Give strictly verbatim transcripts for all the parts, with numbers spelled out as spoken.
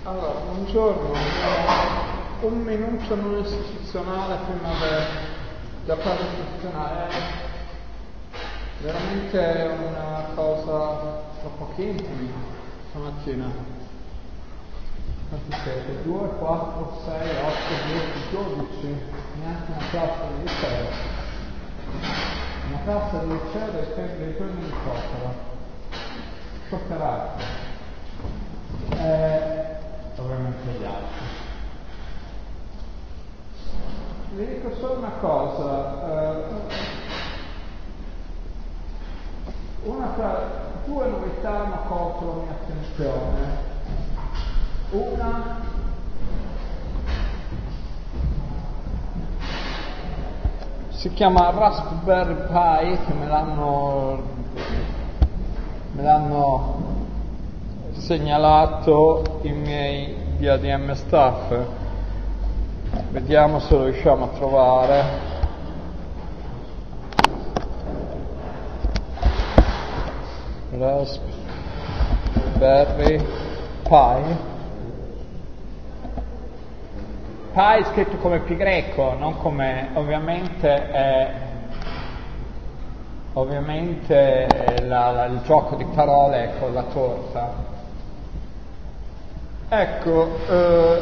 Allora, buongiorno, un minuto non istituzionale prima della parte istituzionale. È veramente una cosa troppo intima stamattina. Quanti siete? due, quattro, sei, otto, dieci, dodici, neanche una classe di liceo. Una classe di liceo dei tempi dei giorni di Socrate. Socrate. Eh, ovviamente gli altri. Vi dico solo una cosa, eh, una fra due novità hanno colto la mia attenzione. Una si chiama Raspberry Pi, che me l'hanno me l'hanno segnalato i miei D A D M staff. Vediamo se lo riusciamo a trovare. Raspberry Pi. Pi scritto come pi greco, non come ovviamente è ovviamente è la, la, il gioco di parole con la torta. Ecco, eh,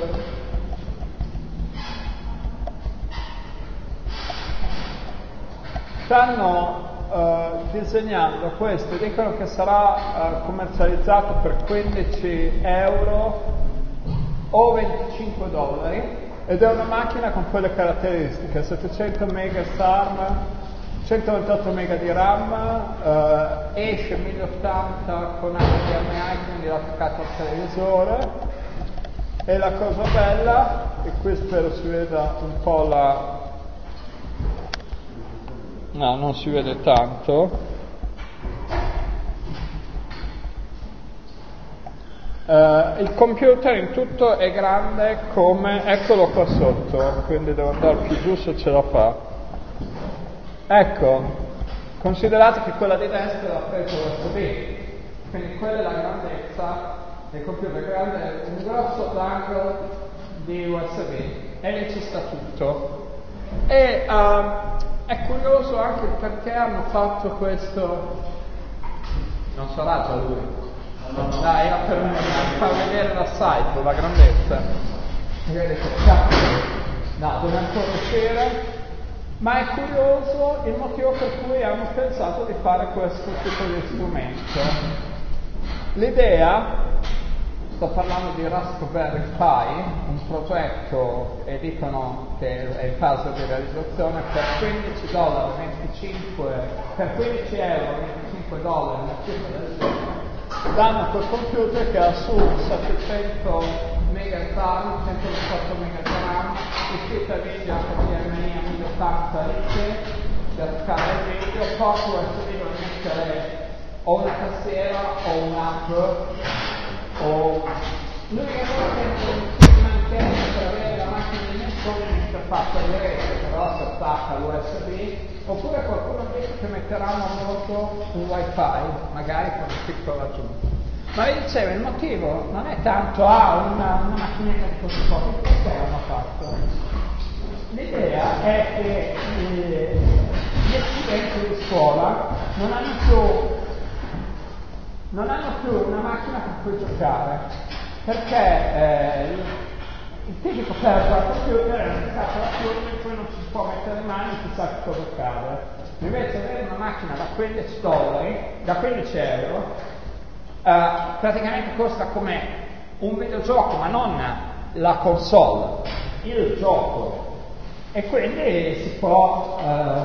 stanno eh, disegnando questo, dicono che sarà eh, commercializzato per quindici euro o venticinque dollari ed è una macchina con quelle caratteristiche: settecento mega S A R M, centoventotto mega di RAM, eh, esce mille ottanta con H D M I, quindi attaccato al televisore. E la cosa bella, e qui spero si veda un po' la... no, non si vede tanto. Uh, il computer in tutto è grande come, eccolo qua sotto, quindi devo andare più giù se ce la fa. Ecco, considerate che quella di destra è la presa U S B, quindi quella è la grandezza del computer, grande, un grosso dangle di U S B e lì ci sta tutto. E uh, è curioso anche perché hanno fatto questo, non sarà già lui. Dai, era per far vedere la site, la grandezza. No, deve ancora uscire. Ma è curioso il motivo per cui hanno pensato di fare questo tipo di strumento. L'idea, sto parlando di Raspberry Pi, un progetto e dicono che è in fase di realizzazione, per quindici dollari, venticinque, per quindici euro, venticinque dollari, una cifra del genere. Danno quel computer che ha su settecento mega di RAM, centoventotto mega di RAM, uscita video H D M I a mille ottanta Hz, da attaccare il video, porto U S B per mettere o una tastiera o un'app, o l'unica cosa che non manca per avere la macchina di dimensione è l'interfaccia di rete, però si attacca all'U S B, oppure qualcuno dice che metteranno a bordo un wifi, magari con un piccolo aggiunto. Ma vi dicevo, il motivo non è tanto ah, una, una macchinetta di così poco, perché hanno fatto? L'idea è che eh, gli studenti di scuola non hanno più non hanno più una macchina con cui giocare, perché eh, il, il tipico personal computer è una scatola chiusa in cui non ci si può mettere le mani e chissà che cosa accade. Invece avere una macchina da quindici dollari, da quindici euro, eh, praticamente costa come un videogioco, ma non la console, il gioco. E quindi si può...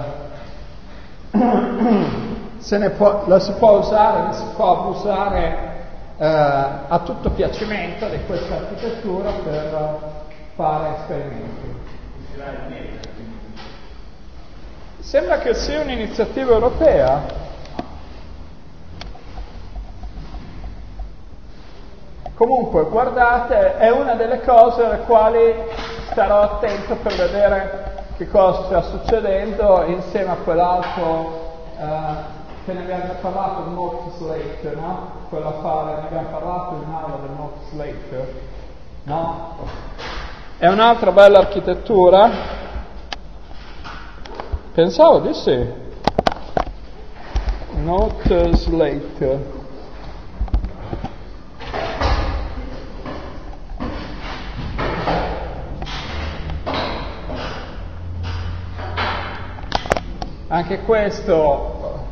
Eh, Se ne può, la si può usare, si può abusare eh, a tutto piacimento di questa architettura per fare esperimenti. Sembra che sia un'iniziativa europea. Comunque, guardate, è una delle cose alle quali starò attento per vedere che cosa sta succedendo insieme a quell'altro eh, che ne abbiamo parlato del multislater, no? Quella fare, ne abbiamo parlato in aula del multislater. no? È un'altra bella architettura? Pensavo di sì. Note Slate. Anche questo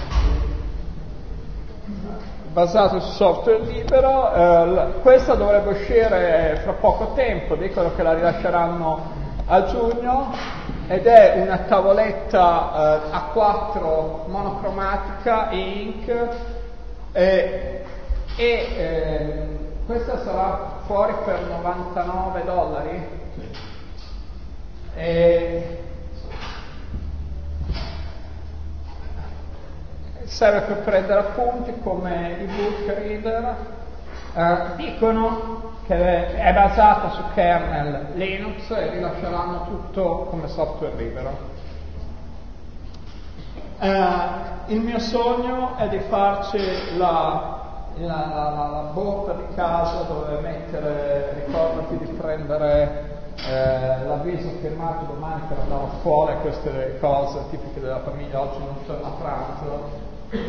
basato su software libero, eh, questa dovrebbe uscire fra poco tempo, dicono che la rilasceranno a giugno, ed è una tavoletta eh, A quattro monocromatica e ink, e, e eh, questa sarà fuori per novantanove dollari. E serve per prendere appunti come ebook reader. Eh, dicono che è basata su kernel Linux e rilasceranno tutto come software libero. Eh, il mio sogno è di farci la, la, la, la, la borda di casa dove mettere, ricordati di prendere eh, l'avviso firmato domani per andare a scuola, e queste cose tipiche della famiglia, oggi non torno a pranzo.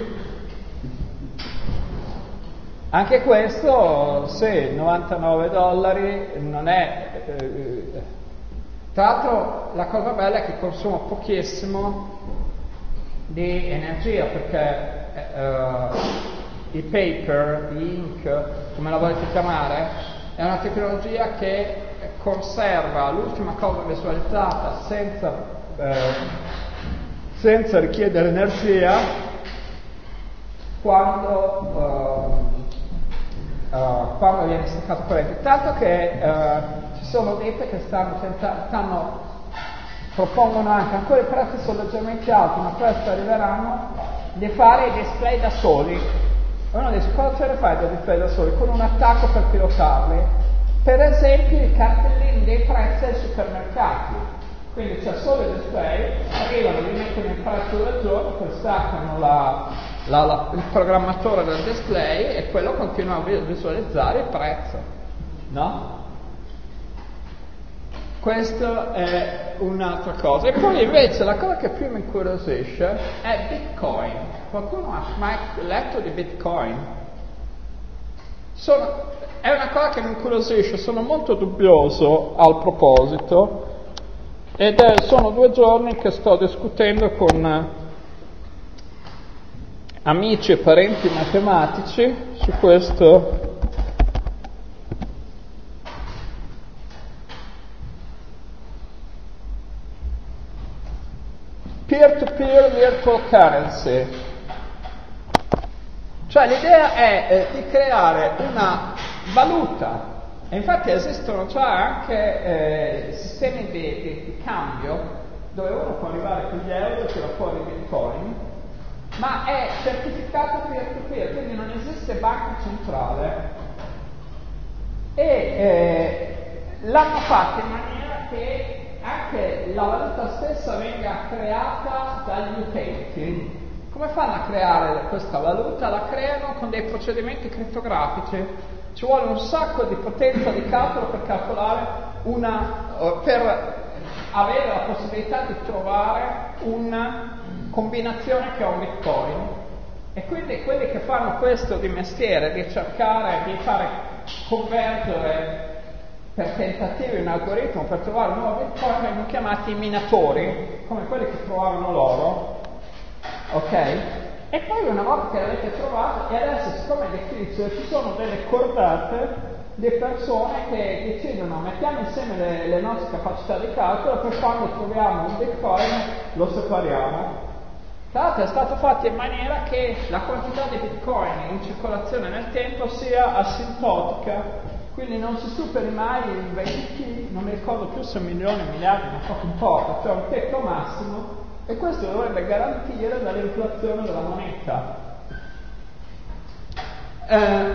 Anche questo, sì, novantanove dollari non è... Eh, tra l'altro la cosa bella è che consuma pochissimo di energia, perché eh, il paper, l'ink, come la volete chiamare, è una tecnologia che conserva l'ultima cosa visualizzata senza, eh, senza richiedere energia quando, uh, uh, quando viene staccato corrente. Tanto che uh, ci sono ditte che stanno, tenta- stanno propongono anche, ancora i prezzi sono leggermente alti, ma presto arriveranno, di fare i display da soli. E uno dice, cosa ce ne fai dei display da soli? Con un attacco per pilotarli. Per esempio i cartellini dei prezzi ai supermercati. Quindi c'è solo il display, arrivano, li mettono in prezzo del giorno, poi staccano la, la, la, il programmatore del display e quello continua a visualizzare il prezzo, no? Questa è un'altra cosa. E poi invece la cosa che più mi incuriosisce è Bitcoin. Qualcuno ha mai letto di Bitcoin? Sono, è una cosa che mi incuriosisce, sono molto dubbioso al proposito. Ed è, sono due giorni che sto discutendo con amici e parenti matematici su questo peer-to-peer virtual currency. Cioè l'idea è eh, di creare una valuta. E infatti esistono già anche eh, sistemi di, di, di cambio dove uno può arrivare con gli euro e tira fuori bitcoin, ma è certificato peer-to-peer, quindi non esiste banca centrale. E eh, l'hanno fatto in maniera che anche la valuta stessa venga creata dagli utenti. Come fanno a creare questa valuta? La creano con dei procedimenti crittografici. Ci vuole un sacco di potenza di calcolo per calcolare una, uh, per avere la possibilità di trovare una combinazione che ha un bitcoin. E quindi quelli che fanno questo di mestiere, di cercare di fare convergere per tentativi un algoritmo per trovare un nuovo bitcoin, vengono chiamati minatori, come quelli che trovavano l'oro, ok? E poi una volta che l'avete trovato, e adesso siccome è difficile, ci sono delle cordate di persone che decidono, mettiamo insieme le, le nostre capacità di calcolo, per quando troviamo un bitcoin lo separiamo. Tra l'altro è stato fatto in maniera che la quantità di bitcoin in circolazione nel tempo sia asintotica, quindi non si superi mai il venti T, non mi ricordo più se milioni, miliardi, ma poco importa, cioè un tetto massimo. E questo dovrebbe garantire dall'inflazione della moneta. Eh,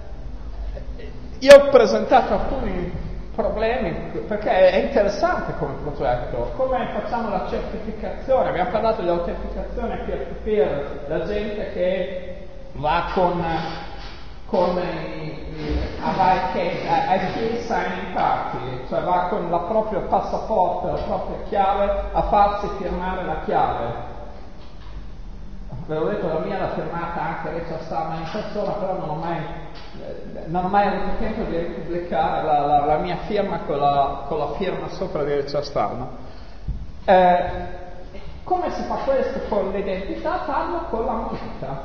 io ho presentato alcuni problemi, perché è interessante come progetto. Come facciamo la certificazione? Abbiamo parlato di autenticazione peer-to-peer, la gente che va con, con i, i vai che ai key signing party, cioè va con il proprio passaporto, la propria chiave a farsi firmare la chiave. Ve l'ho detto, la mia l'ha firmata anche Richard Stallman in persona, però non ho mai, eh, non ho mai avuto tempo di pubblicare la, la, la mia firma con la, con la firma sopra di Richard Stallman. Eh, come si fa questo con l'identità? Farlo con la moneta.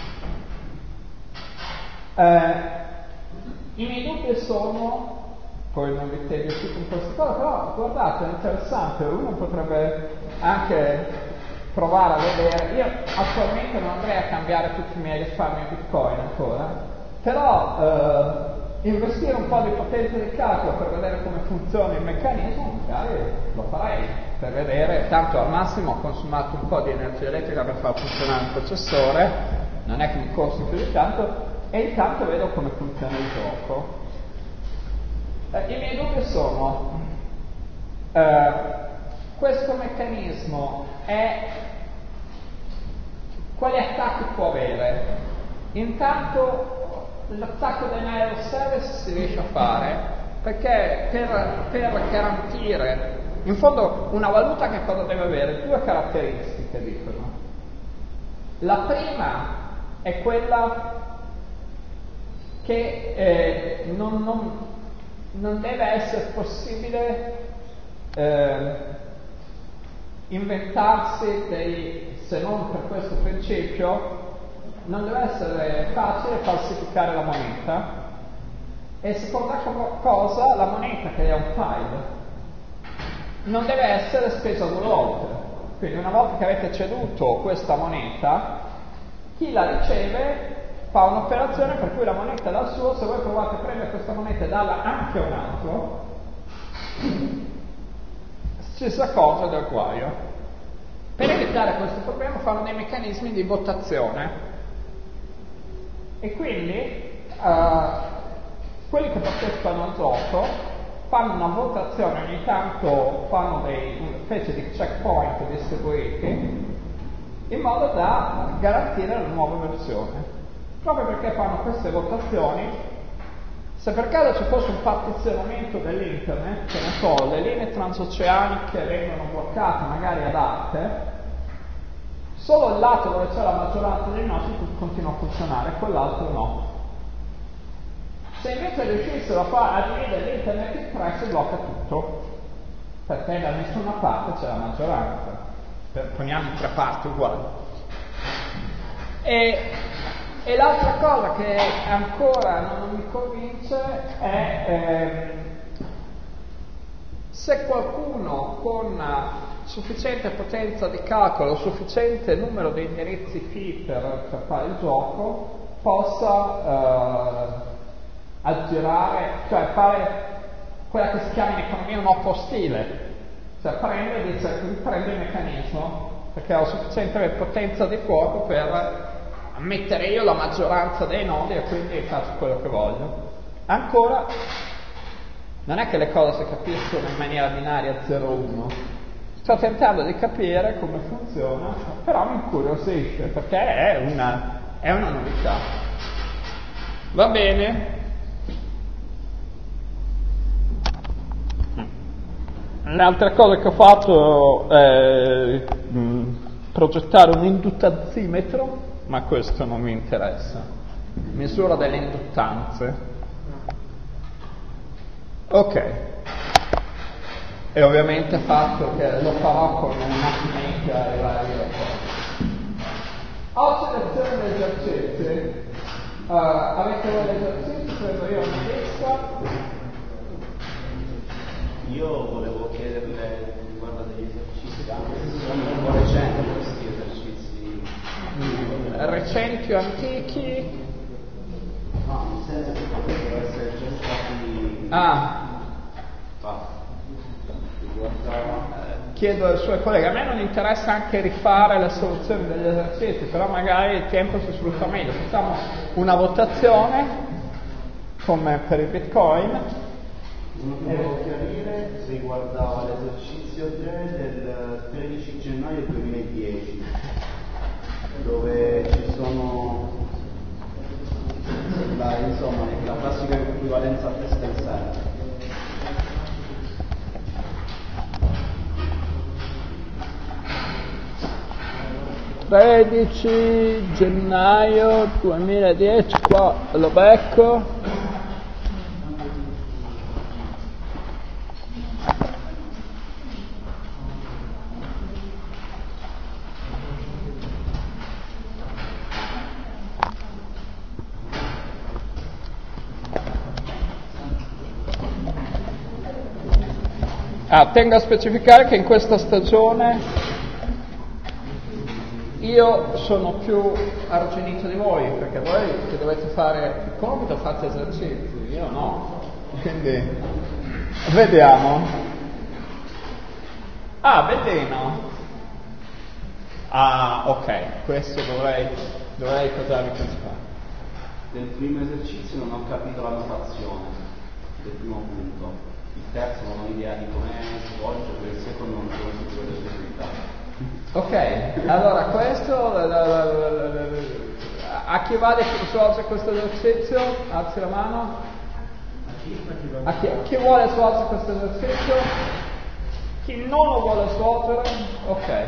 Eh, I miei dubbi sono, poi non vi tedio più con questa cosa, però guardate, è interessante, uno potrebbe anche provare a vedere. Io attualmente non andrei a cambiare tutti i miei risparmi in Bitcoin ancora, però eh, investire un po' di potenza di calcolo per vedere come funziona il meccanismo, magari lo farei, per vedere, tanto al massimo ho consumato un po' di energia elettrica per far funzionare il processore, non è che mi costi più di tanto, e intanto vedo come funziona il gioco. Eh, I miei dubbi sono, eh, questo meccanismo è, quali attacchi può avere? Intanto l'attacco denial of service si riesce a fare, perché per, per garantire, in fondo una valuta che cosa deve avere? Due caratteristiche dicono. La prima è quella che eh, non, non, non deve essere possibile eh, inventarsi dei, se non per questo principio, non deve essere facile falsificare la moneta. E seconda cosa, la moneta, che è un file, non deve essere spesa due volte. Quindi una volta che avete ceduto questa moneta, chi la riceve fa un'operazione per cui la moneta è dal suo, se voi provate a prendere questa moneta e darla anche a un altro, stessa cosa del guaio. Per evitare questo problema fanno dei meccanismi di votazione e quindi uh, quelli che partecipano al gioco fanno una votazione, ogni tanto fanno dei una specie di checkpoint distribuiti in modo da garantire la nuova versione. Proprio perché fanno queste votazioni, se per caso ci fosse un partizionamento dell'internet, che ne so, le linee transoceaniche vengono bloccate magari ad arte, solo il lato dove c'è la maggioranza dei nodi continua a funzionare, quell'altro no. Se invece riuscissero a fare a dividere l'internet in tre, si blocca tutto, perché da nessuna parte c'è la maggioranza. Poniamo in tre parti uguali. E, e l'altra cosa che ancora non mi convince è ehm, se qualcuno con sufficiente potenza di calcolo, sufficiente numero di indirizzi F I per, per fare il gioco, possa eh, aggirare, cioè fare quella che si chiama in economia un oppo ostile. Cioè prende e dice, prende il meccanismo, perché ho sufficiente potenza di fuoco per mettere io la maggioranza dei nodi e quindi faccio quello che voglio. Ancora, non è che le cose si capiscono in maniera binaria zero uno. Sto tentando di capire come funziona, però mi incuriosisce, perché è una, è una novità. Va bene? L'altra cosa che ho fatto è mh, progettare un induttanzimetro, ma questo non mi interessa. Misura delle induttanze. Ok. E ovviamente fatto che lo farò con una macchinetta e varie cose. Ho selezione degli esercizi. Uh, avete voi l'esercizio? Prendo io una lista. Io volevo chiederle riguardo degli esercizi, anche se sono un po' recenti questi esercizi. Recenti o antichi? No, nel senso che potrebbero essere già stati Ah. fatti. Chiedo ai suoi colleghi, a me non interessa anche rifare le soluzioni degli esercizi, però magari il tempo si sfrutta meglio. Facciamo una votazione, come per il Bitcoin. Uno che volevo chiarire riguardava l'esercizio tre del tredici gennaio duemiladieci, dove ci sono la, insomma, la classica l'equivalenza a testa in sé. tredici gennaio duemiladieci, qua lo becco. Ah, tengo a specificare che in questa stagione io sono più arrugginito di voi, perché voi che dovete fare il compito fate esercizi, io no. Quindi vediamo. Ah, Bettino. Ah, ok, questo dovrei, dovrei ricordarvi cosa fare. Nel primo esercizio non ho capito la notazione del primo punto. Il terzo non ho idea di come si svolge, per il secondo non sono sicuro delle risultati. Ok, allora questo, la, la, la, la, la, la, a chi vale chi svolge questo esercizio? Alzi la mano. A chi, chi vuole svolgere questo esercizio? Chi non lo vuole svolgere? Ok.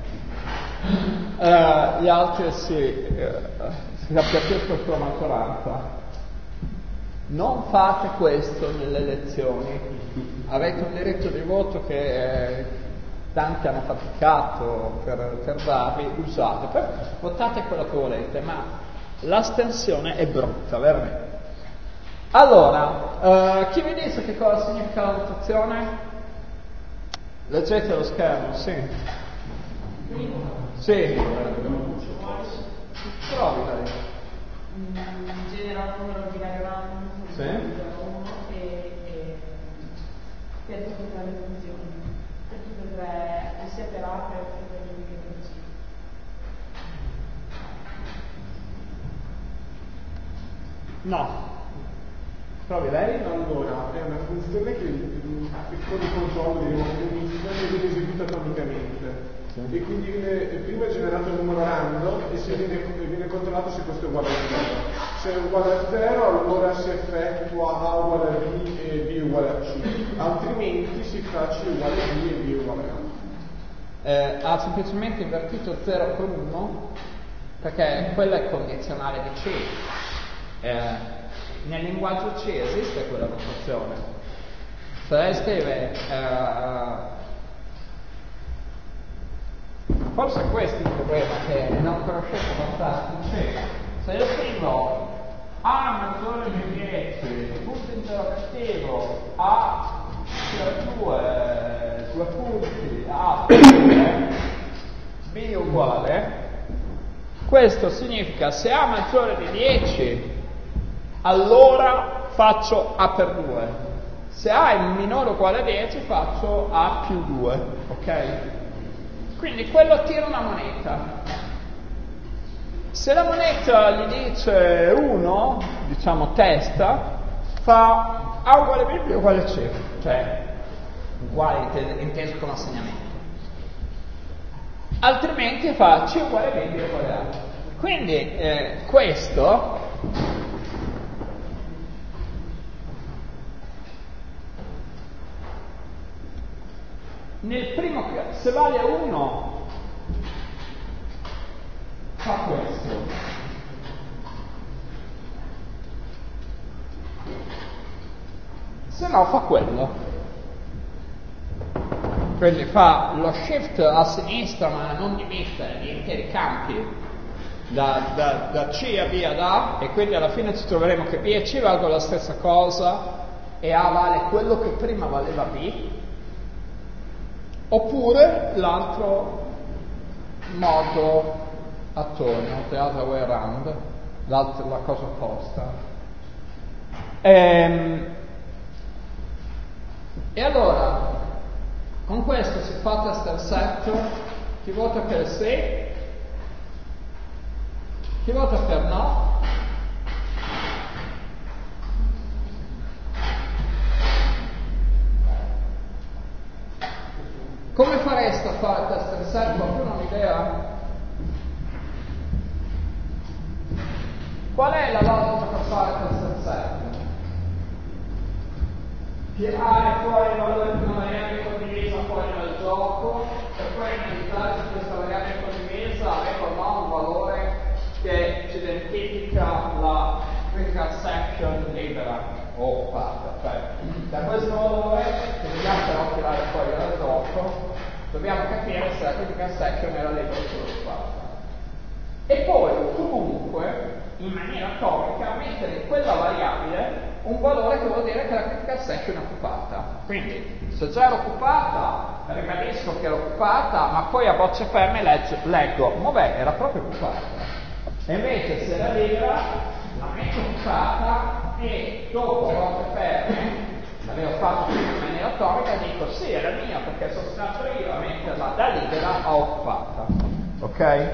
Uh, gli altri si, uh, si appiattiscono sulla maggioranza. Non fate questo nelle elezioni. Avete un diritto di voto che eh, tanti hanno faticato per, per darvi, usate. Poi votate quello che volete, ma l'astensione è brutta, veramente. Allora, uh, chi mi dice che cosa significa la votazione? Leggete lo schermo, sì. Sì. Provi lei. Genera un numero binario random, sì, e, e per tutte e tre le funzioni, per tutte e tre, sia per A che per B che per C. No. Provi lei? Allora, è una funzione che il piccolo di controllo di rimonzione viene eseguita atomicamente. Sì. E quindi viene, prima è generato il numero random e se viene, viene controllato se questo è uguale a zero. Se è uguale a zero allora si effettua A uguale a B e B uguale a C, altrimenti si fa C uguale a B e B uguale a A. Eh, ha semplicemente invertito zero con uno perché quella è condizionale di C. Eh, nel linguaggio C esiste quella notazione. Se lei scrive uh, forse questo è il problema, che non conoscete abbastanza C. Se io scrivo A maggiore di dieci, punto interrogativo, A più due, due punti, A B uguale, questo significa se A maggiore di dieci allora faccio A per due, se A è minore o uguale a dieci faccio A più due, ok? Quindi quello tira una moneta. Se la moneta gli dice uno, diciamo testa, fa A uguale a B più uguale a C, cioè uguale inteso come assegnamento. Altrimenti fa C uguale a B più uguale a A. Quindi eh, questo nel primo caso, se vale a uno, fa questo. Se no fa quello. Quindi fa lo shift a sinistra ma non di mettere gli interi campi da, da, da C a B ad A, e quindi alla fine ci troveremo che B e C valgono la stessa cosa e A vale quello che prima valeva B. Oppure l'altro modo attorno, the other way around, la cosa opposta. Ehm, e allora, con questo si fa testa al setto, chi vota per sì, chi vota per no, come fareste a fare testa al setto? Qualcuno ha un'idea? Qual è la logica per fare testa al setto? tirare fuori il valore di una variabile condivisa fuori dal gioco e poi analizzare se questa variabile condivisa aveva o no un valore che ci identifica la critical section libera o occupata. Cioè, da questo valore che dobbiamo però tirare fuori dal gioco dobbiamo capire se la critical section era libera o occupata. E poi comunque in maniera atomica mettere in quella variabile un valore che vuol dire che la critical section è occupata. Quindi se già era occupata ribadisco che era occupata, ma poi a bocce ferme leggo, leggo vabbè, era proprio occupata. E invece se era libera la metto occupata e dopo a bocce ferme l'avevo fatto in maniera atomica e dico sì, era mia perché sono stato io a metterla da libera a occupata. Ok?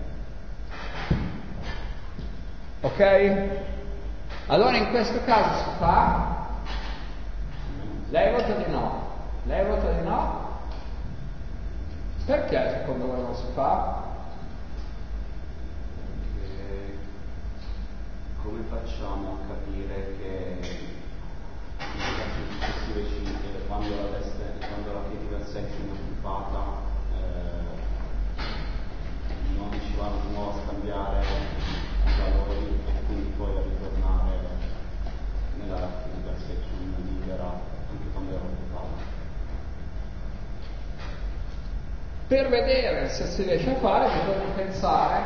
Ok? Allora in questo caso si fa? Lei vota di no. Lei vota di no? Perché secondo voi non si fa? Perché come facciamo a capire che nelle casi successive cinque, quando la testa, quando la critical section è occupata, eh, non ci vanno di nuovo a scambiare i valori e quindi poi a ritornare nella critical section libera anche quando era occupata. Per vedere se si riesce a fare bisogna pensare,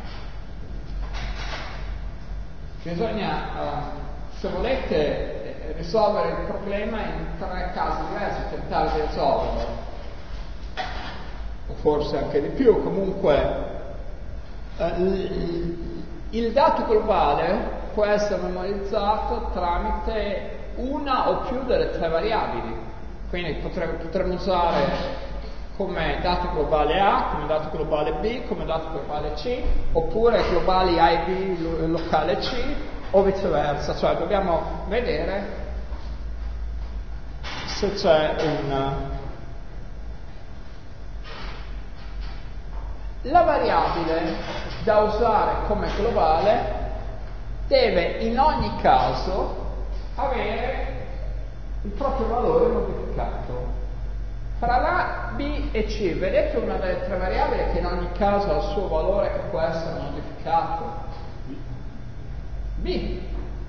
bisogna, uh, se volete, risolvere il problema in tre casi diversi, tentare di risolverlo, o forse anche di più. Comunque uh, il, il dato globale può essere memorizzato tramite una o più delle tre variabili, quindi potremmo, potremmo usare come dato globale A, come dato globale B, come dato globale C, oppure globali A e B locale C, o viceversa. Cioè dobbiamo vedere se c'è un... La variabile da usare come globale deve in ogni caso avere il proprio valore modificato. Fra la, B e C, vedete una delle tre variabili che in ogni caso ha il suo valore che può essere modificato? B.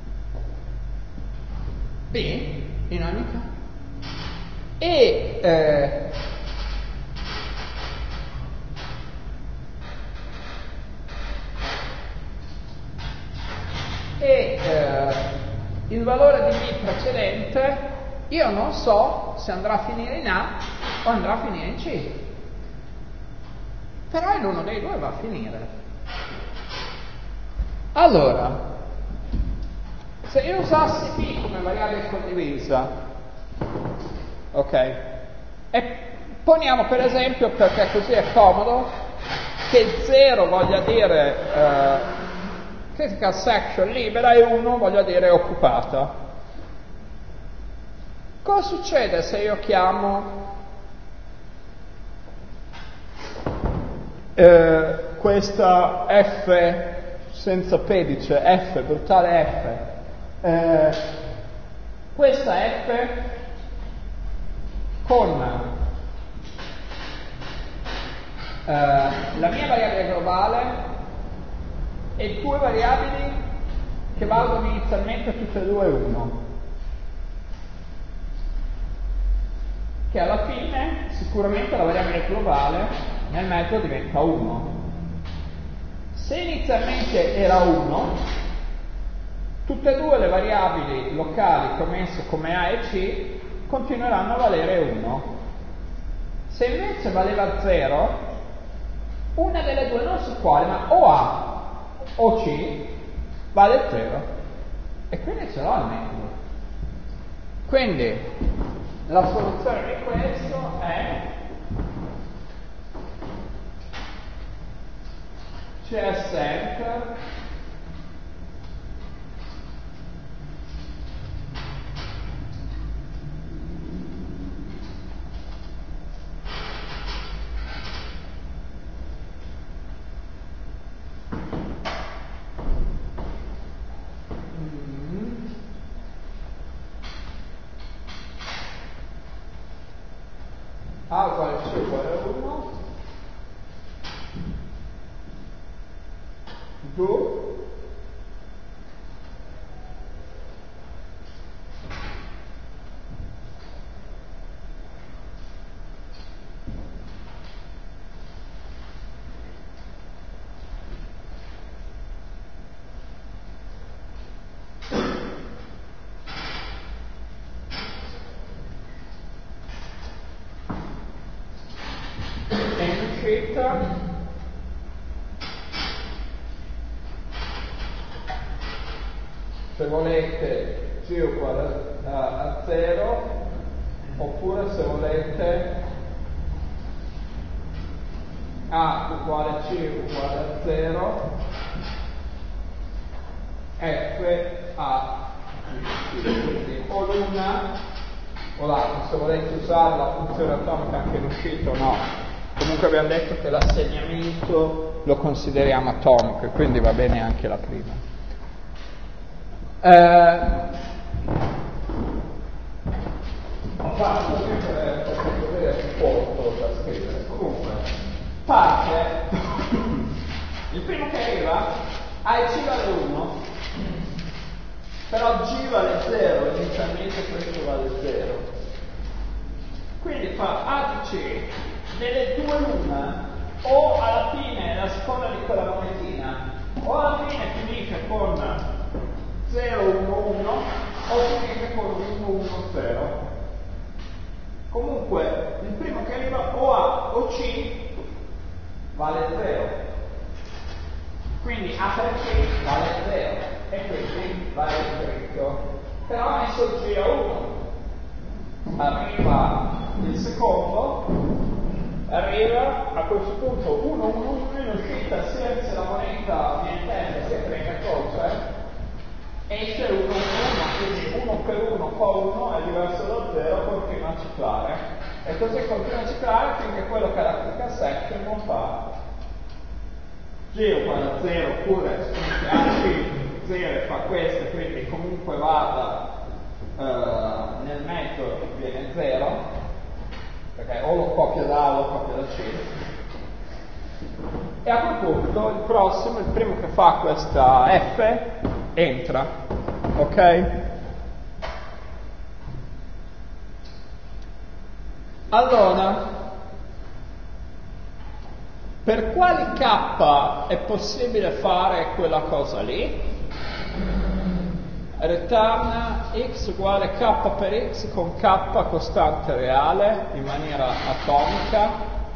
B, in ogni caso. E eh, e eh, il valore di B precedente io non so se andrà a finire in A o andrà a finire in C, però in uno dei due va a finire. Allora, se io usassi B come variabile condivisa, ok, e poniamo per esempio, perché così è comodo, che zero voglia dire eh, critical section libera e uno voglia dire occupata. Cosa succede se io chiamo eh, questa F senza pedice, F, brutale F, eh, questa F con eh, la mia variabile globale e due variabili che valgono inizialmente tutte e due uno. Che alla fine sicuramente la variabile globale nel mezzo diventa uno. Se inizialmente era uno, tutte e due le variabili locali che ho messo come A e C continueranno a valere uno. Se invece valeva zero, una delle due, non so quale, ma o A o C, vale zero. E quindi ce l'ho al metodo. Quindi la soluzione di questo è C S enter do se volete g uguale a zero, oppure se volete a uguale a c uguale a zero, f a g. Quindi o l'una o l'altra, se volete usare la funzione atomica anche in uscita o no. Comunque abbiamo detto che l'assegnamento lo consideriamo atomico e quindi va bene anche la prima. Eh, ho fatto così per farvi vedere un po' da scrivere. Comunque, parte, il primo che arriva a e c vale uno, però g vale zero, inizialmente questo vale zero. Quindi fa a di c delle due l'una, o alla fine, la seconda di quella monetina, o alla fine finisce con zero uno uno, o finisce con uno uno zero. Comunque, il primo che arriva o A o C vale zero. Quindi A per C vale zero, e quindi vale dritto. Però ha messo G a uno. Arriva il secondo, arriva a questo punto uno uno uno in uscita, sia se la moneta viene terza sia che venga croce, esce uno uno uno, quindi uno per uno fa uno è diverso da zero, continua a ciclare, e così continua a ciclare finché quello che è la critical section non fa g uguale a zero, oppure anche zero fa questo, quindi comunque vada uh, nel metodo viene zero, perché o lo copia da A o lo copia da C. E a quel punto il prossimo, il primo che fa questa F, entra. Ok? Allora, per quali K è possibile fare quella cosa lì? Return x uguale k per x con k costante reale in maniera atomica,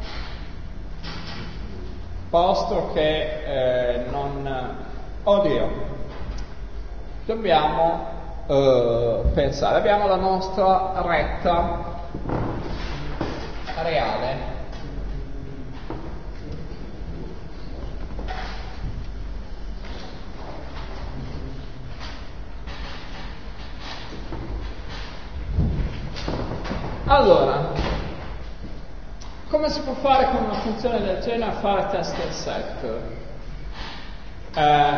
posto che eh, non... Oddio, dobbiamo eh, pensare, abbiamo la nostra retta reale. Allora, come si può fare con una funzione del genere fare test del set? Eh,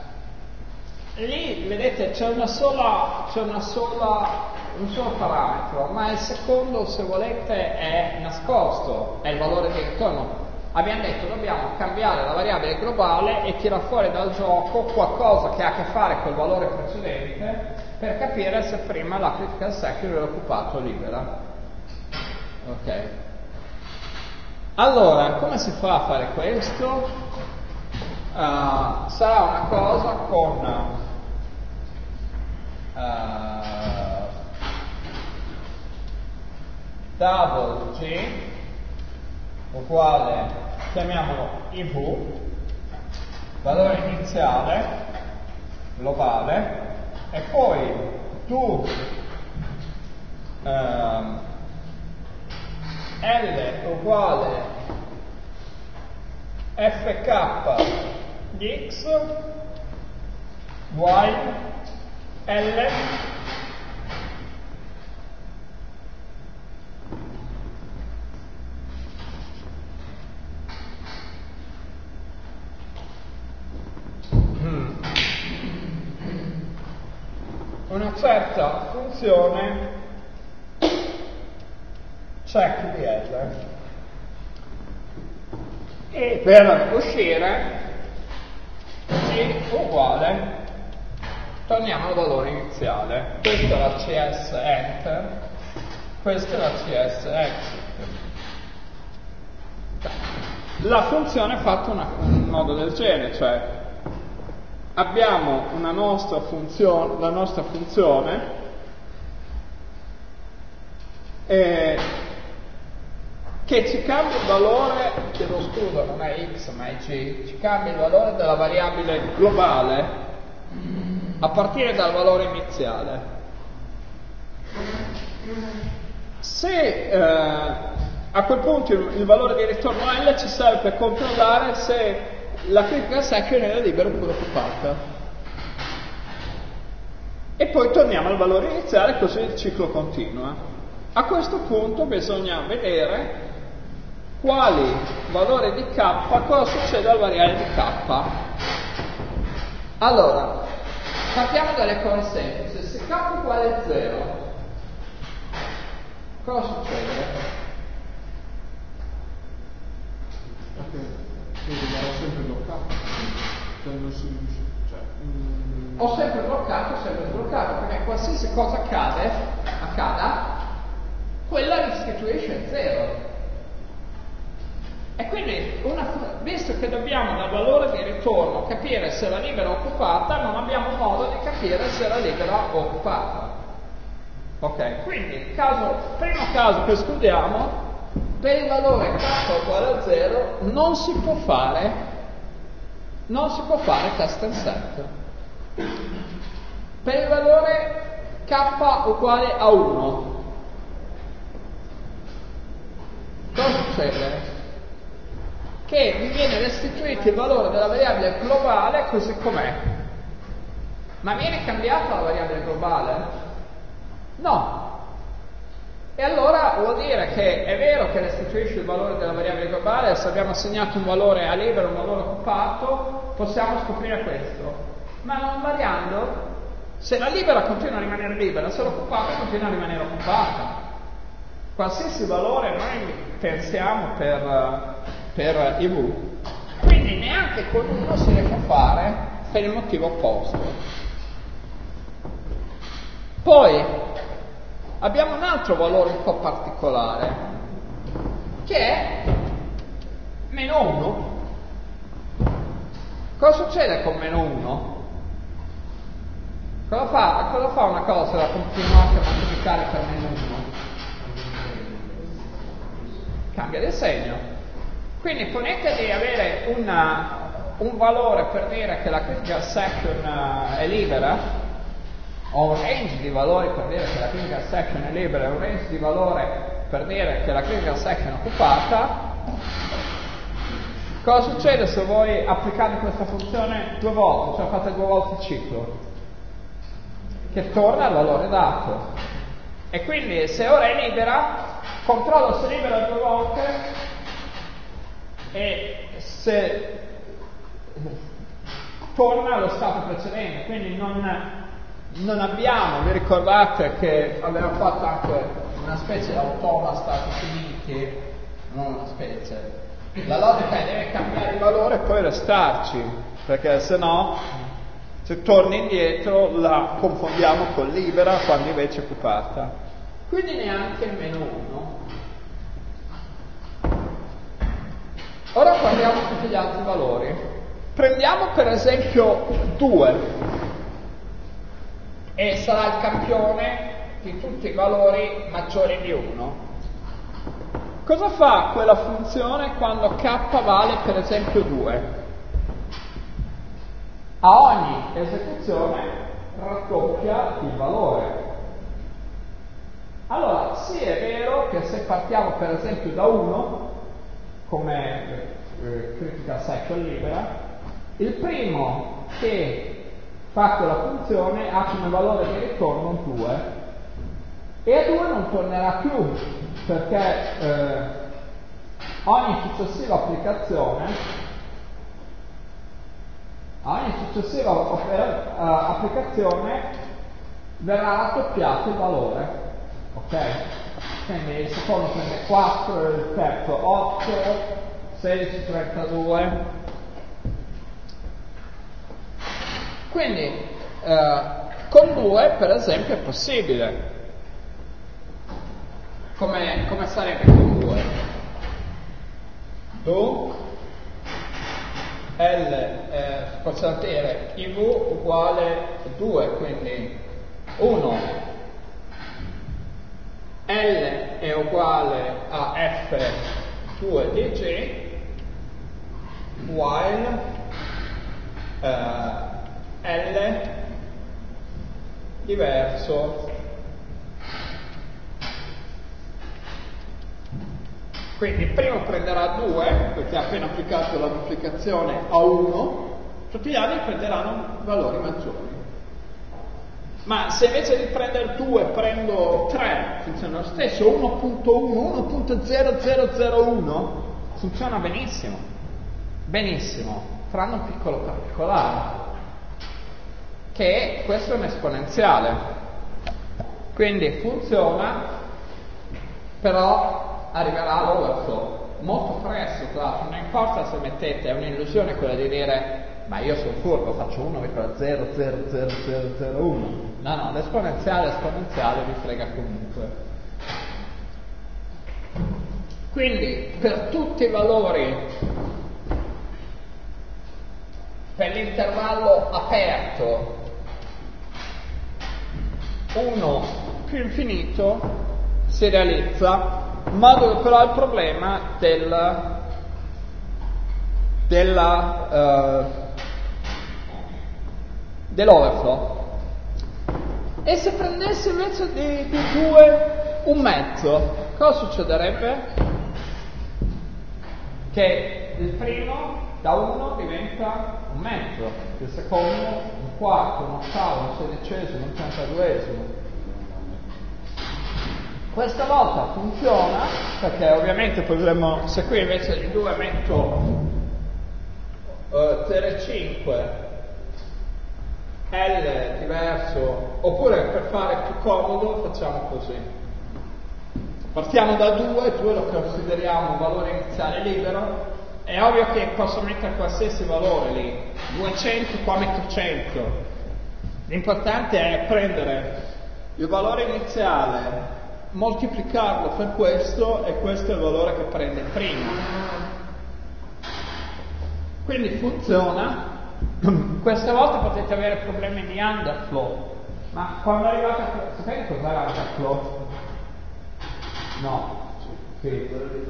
lì, vedete, c'è una sola, c'è una sola, un solo parametro, ma il secondo, se volete, è nascosto, è il valore di ritorno. Abbiamo detto dobbiamo cambiare la variabile globale e tirare fuori dal gioco qualcosa che ha a che fare col valore precedente per capire se prima la critical section era occupato o libera. Ok. Allora, come si fa a fare questo? Uh, sarà una cosa con uh, double G uguale, chiamiamolo I V, valore iniziale globale, e poi do uh, L uguale fk di x while L hmm. una certa funzione check di L, e per uscire uguale, torniamo al valore iniziale. Questa è la C S enter, questa è la C S exit. La funzione è fatta una, in modo del genere, cioè abbiamo una nostra funzione, la nostra funzione eh, che ci cambia il valore, chiedo scusa, non è x ma è g, ci cambia il valore della variabile globale a partire dal valore iniziale. Se eh, a quel punto il, il valore di ritorno L ci serve per controllare se la critical section è libera oppure occupata. E poi torniamo al valore iniziale, così il ciclo continua. A questo punto bisogna vedere quali valori di k, cosa succede al variabile di k. Allora, partiamo dalle cose semplici. Se k uguale a zero, cosa succede? Ok, quindi ho sempre bloccato, cioè non si riesce, cioè, mm... ho sempre bloccato, sempre sbloccato, perché qualsiasi cosa accade, accada, quella restituisce zero. E quindi, una, visto che dobbiamo dal valore di ritorno capire se la libera è occupata, non abbiamo modo di capire se la libera è occupata. Ok, quindi caso, primo caso che studiamo, per il valore k uguale a zero non si può fare non si può fare test and set. Per il valore k uguale a uno, cosa succede? Che mi viene restituito il valore della variabile globale così com'è. Ma viene cambiata la variabile globale? No. E allora vuol dire che è vero che restituisce il valore della variabile globale, se abbiamo assegnato un valore a libero e un valore occupato, possiamo scoprire questo. Ma non variando, se la libera continua a rimanere libera, se l'occupata continua a rimanere occupata. Qualsiasi valore noi pensiamo per, per I V. Quindi neanche con uno si riesce a fare per il motivo opposto. Poi abbiamo un altro valore un po' particolare, che è meno uno. Cosa succede con meno uno? Cosa fa, cosa fa una cosa se la continuate a moltiplicare per meno uno? Cambia di segno. Quindi ponete di avere una, un valore per dire che la critical section uh, è libera, ho un range di valori per dire che la critical section è libera e un range di valore per dire che la critical section è occupata. Cosa succede se voi applicate questa funzione due volte, cioè fate due volte il ciclo? Che torna al valore dato. E quindi se ora è libera, controllo se è libera due volte e se torna allo stato precedente. Quindi non... Non abbiamo, vi ricordate che avevamo fatto anche una specie di automa stati finiti, non una specie. La logica è deve cambiare il valore e poi restarci, perché se no, se torni indietro la confondiamo con libera quando invece è occupata. Quindi neanche il meno uno. Ora guardiamo tutti gli altri valori. Prendiamo per esempio due. E sarà il campione di tutti i valori maggiori di uno. Cosa fa quella funzione quando k vale per esempio due? A ogni esecuzione raddoppia il valore. Allora, sì è vero che se partiamo per esempio da uno, come eh, critical section libera, il primo che fa quella funzione ha come valore di ritorno due e a due non tornerà più perché eh, ogni successiva applicazione a ogni successiva opera, uh, applicazione verrà raddoppiato il valore, ok? Quindi il secondo prende quattro, il terzo otto, sedici, trentadue. Quindi eh, con due per esempio è possibile. Come, come sarebbe con due? Do L, eh, possiamo dire I V uguale due, quindi uno. L è uguale a F due di G, while eh, L diverso. Quindi il primo prenderà due, perché ha appena applicato la duplicazione a uno, tutti gli altri prenderanno valori maggiori. Ma se invece di prendere due prendo tre, funziona lo stesso, uno punto uno, uno punto zero zero zero uno, funziona benissimo, benissimo, tranne un piccolo particolare, che questo è un esponenziale, quindi funziona, però arriverà all'overflow molto presto, classe. Non importa se mettete, è un'illusione quella di dire ma io sono furbo, faccio uno virgola zero zero zero zero zero uno. No, no, l'esponenziale esponenziale vi frega comunque. Quindi per tutti i valori, per l'intervallo aperto uno più infinito si realizza, ma dove però il problema del, della, uh, dell'overflow. E se prendessi invece di, di due un mezzo, cosa succederebbe? Che il primo da uno diventa un mezzo, il secondo un quarto, un ottavo, un sedicesimo, un trentaduesimo. Questa volta funziona, perché ovviamente potremmo, se qui invece di due metto uh, zero virgola cinque, L diverso, oppure per fare più comodo facciamo così. Partiamo da due, due lo consideriamo un valore iniziale libero, è ovvio che posso mettere qualsiasi valore lì, duecento, qua metto cento. L'importante è prendere il valore iniziale, moltiplicarlo per questo, e questo è il valore che prende prima. Quindi funziona. Queste volte potete avere problemi di underflow, ma quando arrivate a... sapete cos'è l'underflow? No. Sì.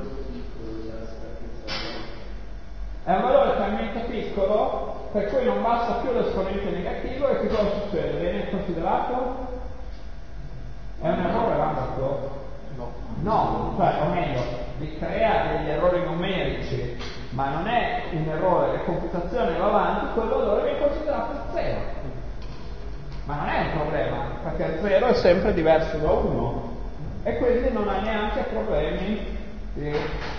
È un valore talmente piccolo per cui non basta più l'esponente negativo, e che cosa succede? Viene considerato? È un errore l'underflow? No. No, cioè, o meglio, vi crea degli errori numerici, ma non è un errore, le computazioni va avanti, quel valore viene considerato zero. Ma non è un problema, perché zero è sempre diverso da uno, e quindi non ha neanche problemi di...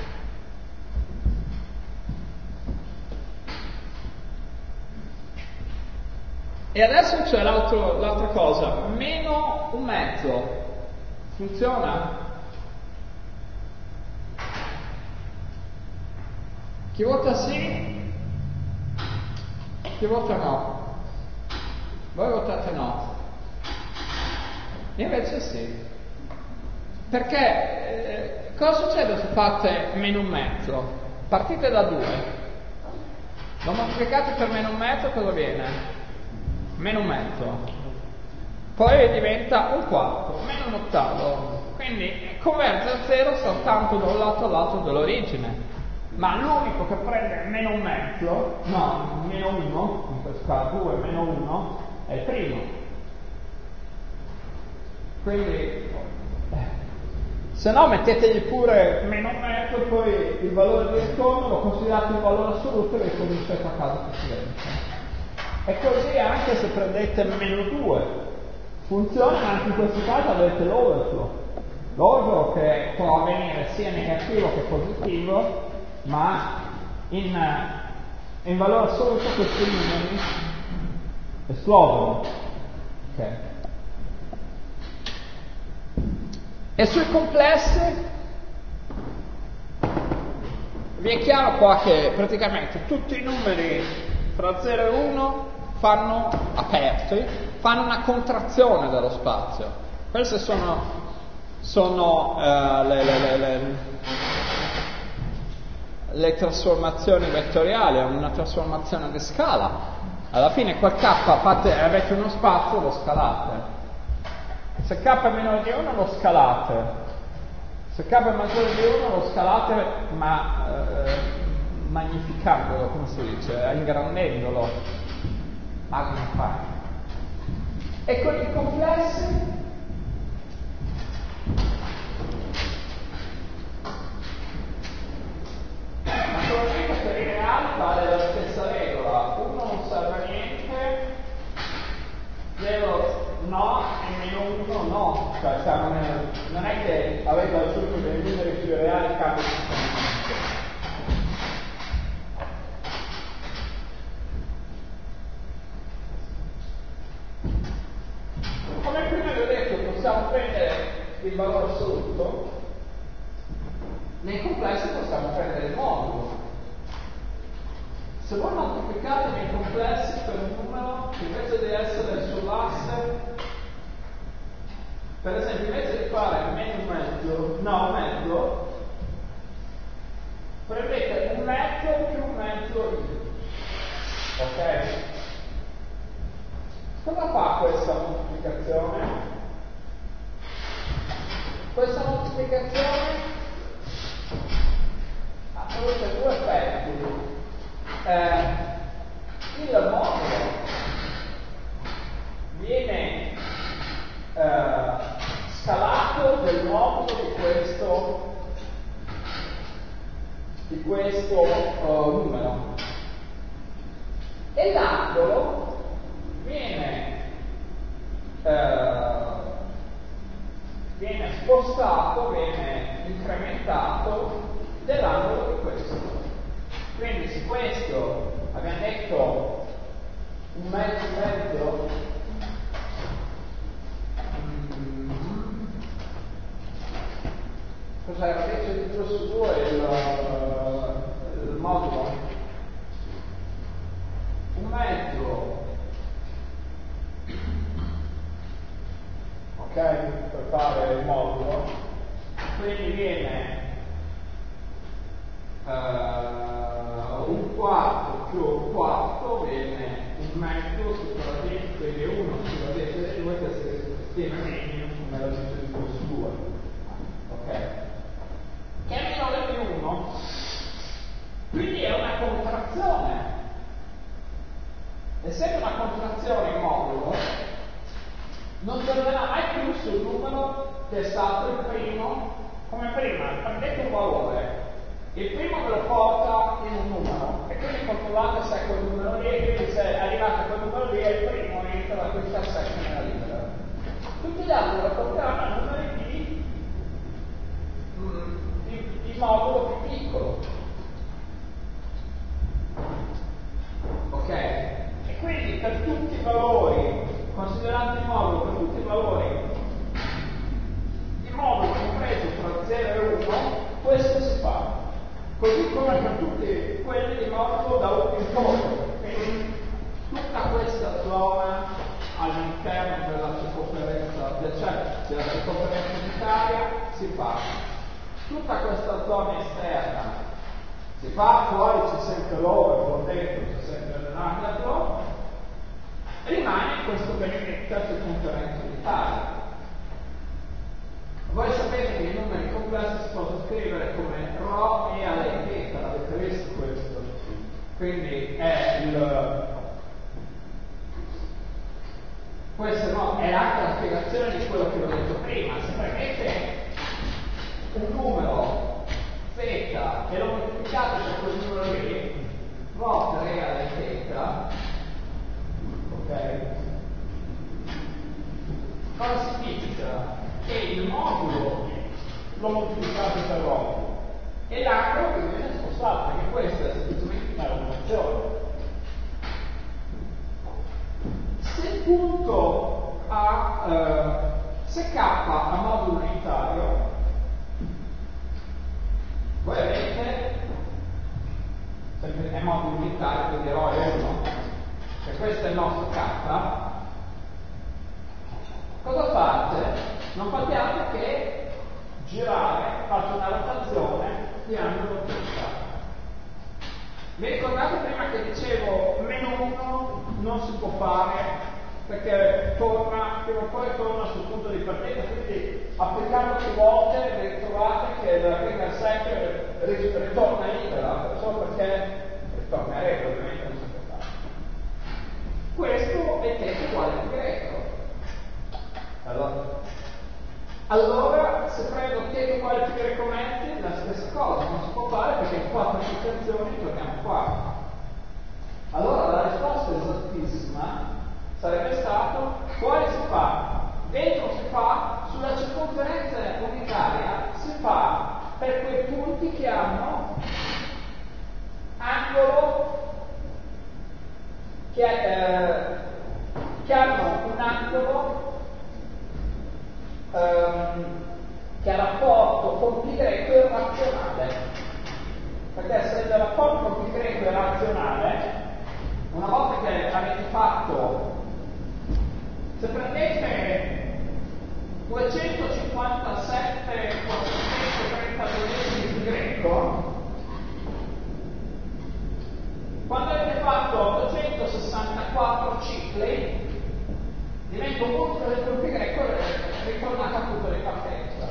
E adesso c'è l'altra cosa, meno un mezzo. Funziona? Chi vota sì? Chi vota no? Voi votate no. Invece sì. Perché eh, cosa succede se fate meno un mezzo? Partite da due. Lo moltiplicate per meno un mezzo, cosa viene? Meno un mezzo, poi diventa un quarto, meno un ottavo, quindi converge a zero soltanto da un lato all'altro dell'origine, ma l'unico che prende meno un mezzo, no, meno uno, in questo caso due meno uno, è il primo. Quindi, se no mettetegli pure meno un mezzo, poi il valore di ritorno lo considerate un valore assoluto e ricominciate a casa precedente. E così anche se prendete meno due, funziona, ma anche in questo caso avete l'overflow. L'overflow che può avvenire sia negativo che positivo, ma in, in valore assoluto questi numeri esplodono. Okay. E sui complessi vi è chiaro qua che praticamente tutti i numeri fra zero e uno fanno a aperti, fanno una contrazione dello spazio. Queste sono, sono uh, le, le, le, le, le trasformazioni vettoriali, è una trasformazione di scala. Alla fine quel k fate, avete uno spazio, lo scalate. Se k è minore di uno lo scalate. Se k è maggiore di uno lo scalate, ma eh, magnificandolo, come si dice, ingrandendolo, magnifying. E con i complessi naturalmente per i reali vale la stessa regola, uno non serve a niente, zero no e meno uno no, cioè siamo nel, non è che avete aggiunto dei numeri più reali cambiano completamente. Come prima vi ho detto, possiamo prendere il valore assoluto, nei complessi possiamo prendere il modulo. Se voi moltiplicate nei complessi per un numero, invece di essere sull'asse, per esempio, invece di fare meno mezzo, no, mezzo, prendete un mezzo più un mezzo i. Ok? Cosa fa questa moltiplicazione? Questa moltiplicazione ha due effetti. Eh, il modulo viene eh, scalato del modulo di questo di questo uh, numero e l'angolo viene eh, viene spostato, viene incrementato dell'angolo di questo. Quindi se questo abbiamo detto un mezzo mezzo, mm, cos'era? Invece di due su due il, il modulo, un mezzo, ok, per fare il modulo, quindi viene Uh, un quarto più un quarto viene un mezzo sotto la dieci di uno sulla dieci di due che si stima meglio come la dieci di due su due. Ok? Che è minore di uno, quindi è una contrazione. Essendo una contrazione in modulo, non tornerà mai più sul numero che è stato il primo, come prima, prendete un valore. Il primo ve lo porta in un numero e quindi controllate se è quel numero lì e quindi se arrivate a quel numero lì è il primo entra da questa section nella libera. Tutti gli altri lo porteranno a numeri di, di, di modulo più piccolo. Ok? E quindi per tutti i valori, considerando il modulo, per tutti i valori di modulo compreso tra zero e uno, questo si fa. Così come per tutti quelli di modulo da uno in fondo. Quindi tutta questa zona all'interno della circonferenza, cioè della circonferenza unitaria si fa. Tutta questa zona esterna si fa, fuori c'è sempre l'over, por dentro c'è sempre l'underflow, rimane questo benedetta circonferenza unitaria. Voi sapete che i numeri complessi si possono scrivere come rho e alle theta, avete visto questo? Quindi è il... questo no, è anche la spiegazione di quello che ho detto prima. Se prendete un numero theta e lo moltiplicate per quel numero lì, rho tre alle theta, ok? Cosa significa? Che il modulo lo moltiplicate per l'ovulo e l'angolo che viene spostato, perché questa è semplicemente una rotazione. Se il punto ha eh, se k ha modulo unitario, voi avete sempre è modulo unitario, quindi rho è uno, che questo è il nostro K, cosa fate? Non fate altro che girare, fate una rotazione di angolo orizzontale. Vi ricordate prima che dicevo meno uno non si può fare perché torna, prima o poi torna sul punto di partenza, quindi applicando più volte vi ritrovate che la prima sempre ritorna libera, solo perché ritorna a regola, ovviamente non si può fare. Questo è tempo uguale al greco. Allora, allora se prendo tempo uguale al greco metti, la stessa cosa, non si può fare perché in quattro situazioni torniamo qua. Allora la risposta esattissima sarebbe stato quale si fa? Dentro si fa, sulla circonferenza unitaria si fa per quei punti che hanno angolo che, eh, che hanno un angolo ehm, che ha rapporto con pi greco e razionale, perché se il rapporto con pi greco è razionale, una volta che avete fatto, se prendete duecentocinquantasette quattrocentotrentadue di greco, quando avete fatto ottocentosessantaquattro cicli, diventa un punto del gruppo greco e ritornate al punto di partenza.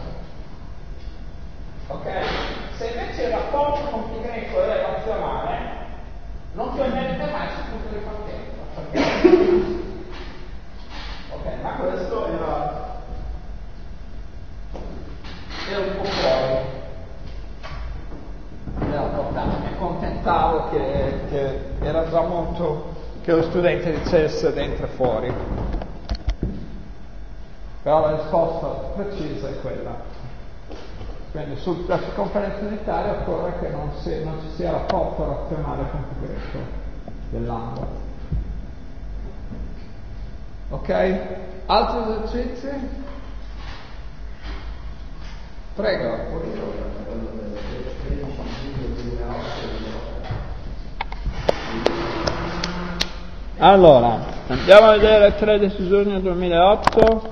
Ok? Se invece il rapporto con pi greco è razionale, non tornerete mai sul punto di partenza. Ok, ma questo era, era un po' fuori. Mi accontentavo che, che era già molto che lo studente dicesse dentro e fuori. Però la risposta precisa è quella. Quindi sulla circonferenza unitaria occorre che non, si, non ci sia rapporto razionale con pi greco dell'angolo. Ok? Altri esercizi? Prego. Allora, andiamo a vedere il tredici giugno duemilaotto.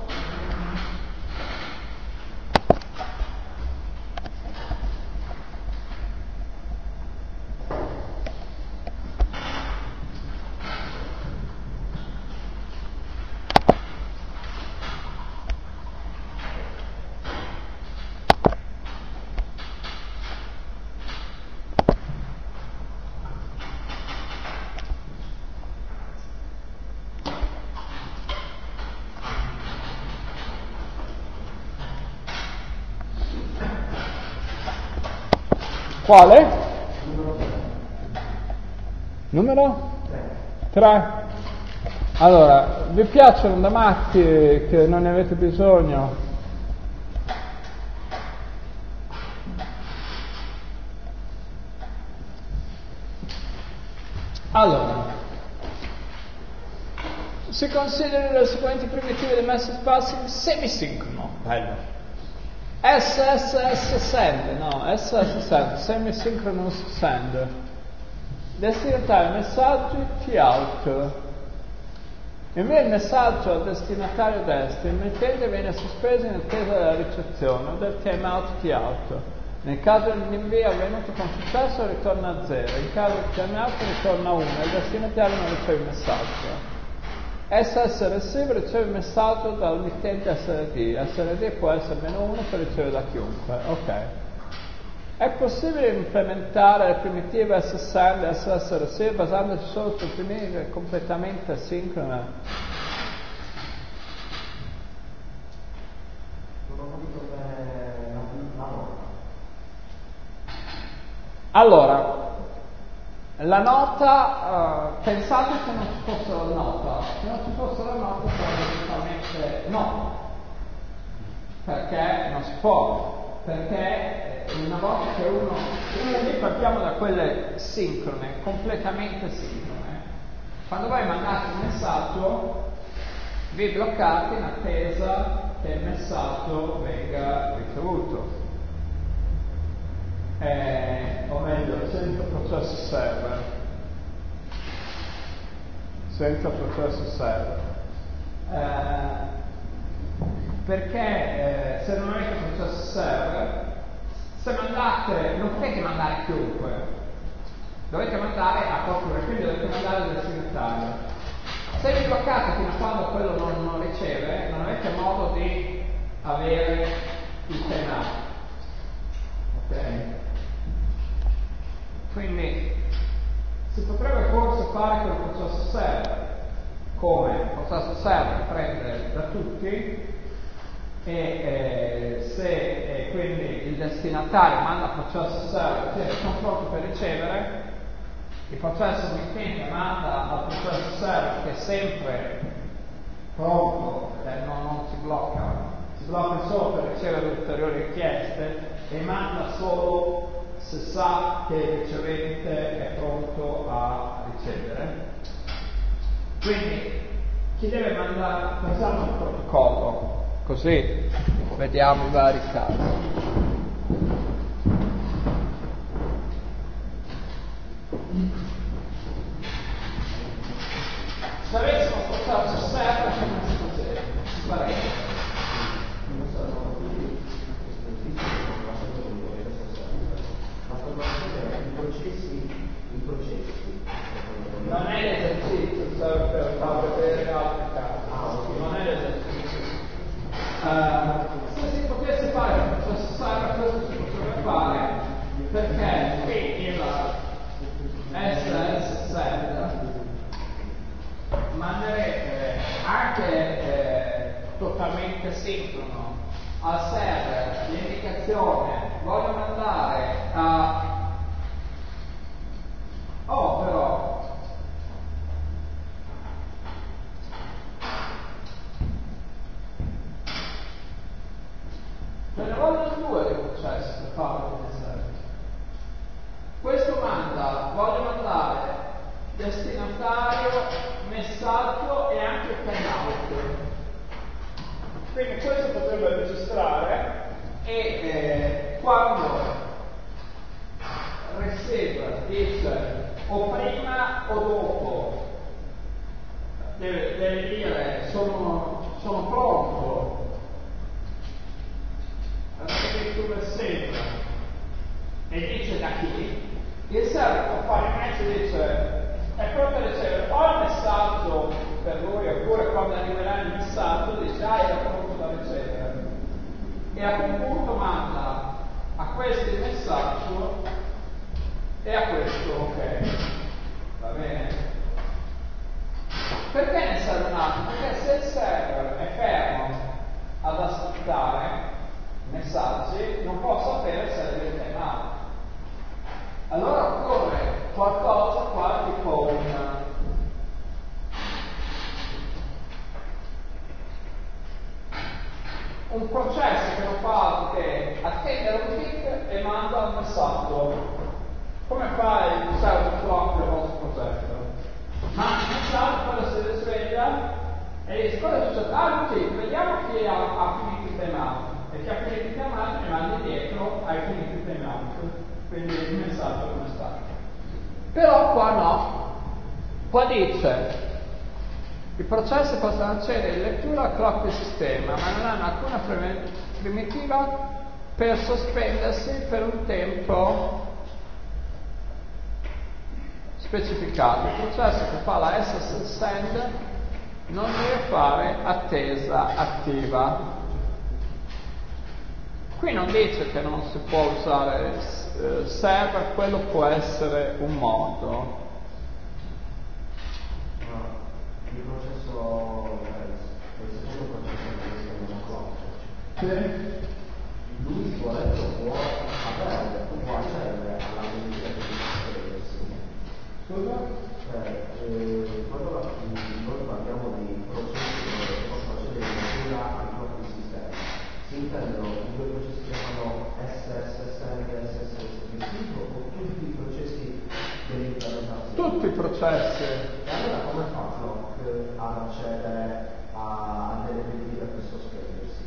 Quale? Numero? tre. Allora, vi piacciono da matti che non ne avete bisogno? Allora, si considerano le seguenti primitive del message passing semisincrono. Bello. S S S send, no, S S send, semi-synchronous send. Destinatario messaggi T-out. Invia il messaggio al destinatario destro, il mittente viene sospeso in attesa della ricezione del timeout T-out. Nel caso dell'invio avvenuto con successo ritorna a zero, in caso di timeout ritorna a uno e il destinatario non riceve il messaggio. S S receive riceve il messaggio dal mittente S R D, S R D può essere meno uno per ricevere da chiunque. Ok. È possibile implementare le primitive S S send e S S receive basandosi solo su primitive completamente sincrone? Non ho capito bene la nota. Allora, la nota, uh, pensate se non ci fosse la nota, se non ci fosse la nota sarebbe totalmente no, perché non si può, perché una volta che uno, noi partiamo da quelle sincrone, completamente sincrone, quando voi mandate un messaggio vi bloccate in attesa che il messaggio venga ricevuto. Eh, o meglio, senza processo server. senza processo server. Eh, perché eh, se non avete processo server, se mandate, non potete mandare chiunque, dovete mandare a qualcuno, quindi dovete mandare al destinatario. Se vi bloccate fino a quando quello non, non riceve, non avete modo di avere il timeout. Ok? Quindi si potrebbe forse fare col processo server, come il processo server prende da tutti e eh, se eh, quindi il destinatario manda al processo server che sono pronti per ricevere, il processo emittente manda al processo server che è sempre pronto e non, non si blocca, si blocca solo per ricevere ulteriori richieste e manda solo se sa che il ricevente è pronto a ricevere. Quindi chi deve mandare, facciamo il protocollo, così vediamo i vari casi. Se avessimo portato server, come si faceva? Si farebbe. Non è l'esercizio, serve per far vedere altri casi. Non è l'esercizio. Uh, se si potesse fare il processo server, questo si potrebbe fare perché qui il S S send manderebbe anche eh, totalmente sincrono al server l'indicazione voglio mandare a oh però ce ne vogliono due di processi per farlo del server. Questo manda voglio mandare destinatario, messaggio e anche timeout. Quindi questo potrebbe registrare e eh, quando receiver dice o prima o dopo deve, deve dire sono, sono pronto to receiver e dice da chi, il server può fare invece dice è pronto a ricevere o il messaggio per lui oppure quando arriverà il messaggio dice ah era pronto da ricevere e a quel punto manda a questo il messaggio e a questo ok, va bene? Perché ne serve un altro? Perché se il server è fermo ad aspettare messaggi non può sapere se è il timeout. Allora occorre qualcosa qua tipo un un processo che non fa altro che attendere un tick e manda un messaggio. Come fa il server clock del vostro progetto? Manda un messaggio, quello si risveglia e dice cosa è successo? Ah, un tick, vediamo chi ha, ha finito il timeout. E chi ha finito il timeout mi manda indietro, hai finito il timeout. Quindi il messaggio come sta. Però qua no. Qua dice i processi possono accedere in lettura al clock del sistema, ma non hanno alcuna primitiva per sospendersi per un tempo specificato. Il processo che fa la S S L send non deve fare attesa attiva. Qui non dice che non si può usare eh, server, quello può essere un modo. Il processo, il secondo processo che si chiama clock. Lui può può avere, può accedere alla vendita di questi. Scusa? Cioè, eh, quando noi parliamo di processi che possono accedere in natura al clock del sistema, si intendono i due processi che fanno S S S N e S S S successivo o tutti i processi dell'implementazione? Tutti i processi. E allora come fa Clock ad accedere a delle vendite per sospendersi?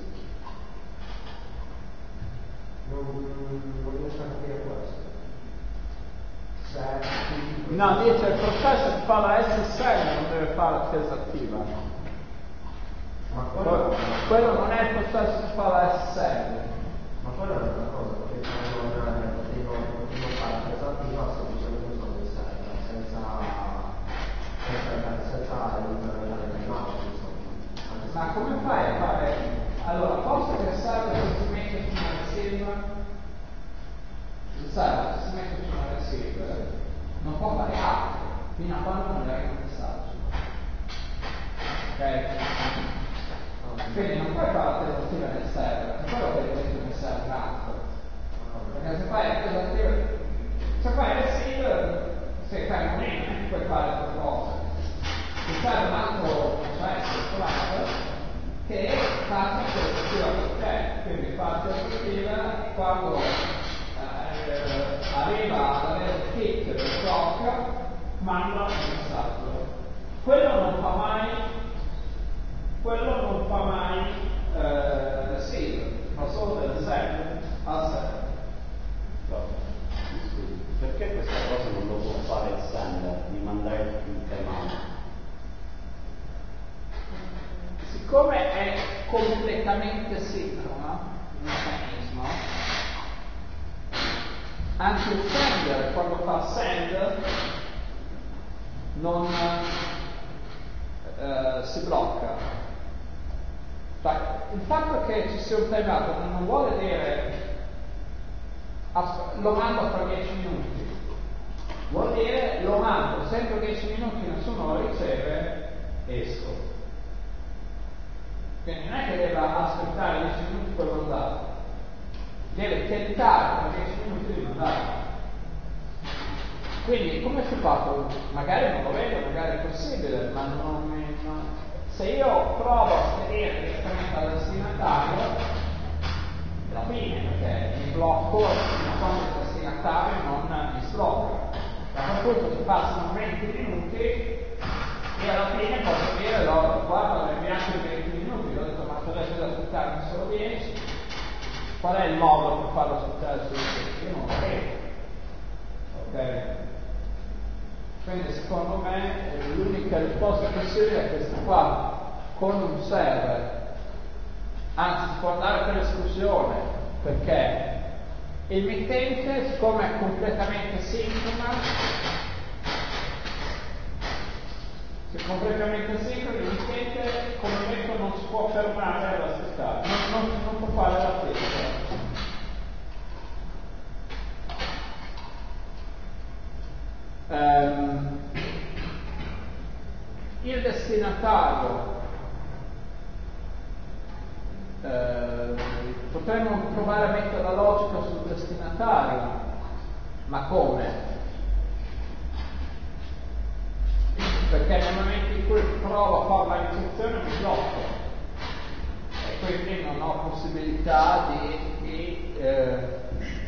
Non, non riesco a capire questo. Se tutti No, dice il processo che fa la S S L non deve fare l'attesa attiva. Ma quello, quello non è il processo che fa la S S L. Ma quello è una cosa, perché non potevo fare l'attesa attiva semplicemente solo in server, senza senza senza implementare il timeout, insomma. Ma come fai a fare? Allora, posto che il server si mette su una receiver, il server si mette su una receiver, non può fare altro fino a quando non arriva il messaggio. Ok? Quindi non puoi fare l'alternativa nel server, è quello che hai detto nel server altro. Perché se fai l'alternativa, se fai receiver, se fai un name, non puoi fare altre cose. Se fai un altro processo, flash, che fa l'alternativa per te, quindi fa l'alternativa quando eh, arriva ad avere il kit del shock, manda un messaggio. Quello non fa mai, quello non fa mai eh, receiver, fa solo del server al server. Perché questa cosa non lo può fare il sender, di mandare il timeout? Siccome è completamente sincrono il meccanismo, anche il sender, quando fa send, non eh, si blocca. Cioè, il fatto che ci sia un timeout non vuole dire lo mando fra dieci minuti, vuol dire lo mando, se entro dieci minuti nessuno lo riceve, esco. Quindi non è che deve aspettare dieci minuti per mandare, deve tentare per dieci minuti di mandare. Quindi come si fa? Magari non lo vedo, magari è possibile, ma non mi, non... se io provo a spedire direttamente al destinatario, è la fine, perché mi blocco fino a quando il destinatario non mi sblocca. A quel punto si passano venti minuti e alla fine posso dire, no, guarda, ho inviato i venti minuti, ho detto, ma dovete aspettare solo dieci. Qual è il modo per farlo aspettare solo dieci? Io non lo vedo. Ok? Quindi secondo me l'unica risposta possibile è questa qua, con un server. Anzi, si può andare per esclusione, perché il mittente, siccome è completamente sincrona, se è completamente sincrono, il mittente, come detto, non si può fermare ad aspettare, non, non, non può fare l'attesa. Um, il destinatario eh, potremmo provare a mettere la logica sul destinatario, ma come? Perché nel momento in cui provo a fare la ricezione mi blocco e quindi non ho possibilità di, di eh,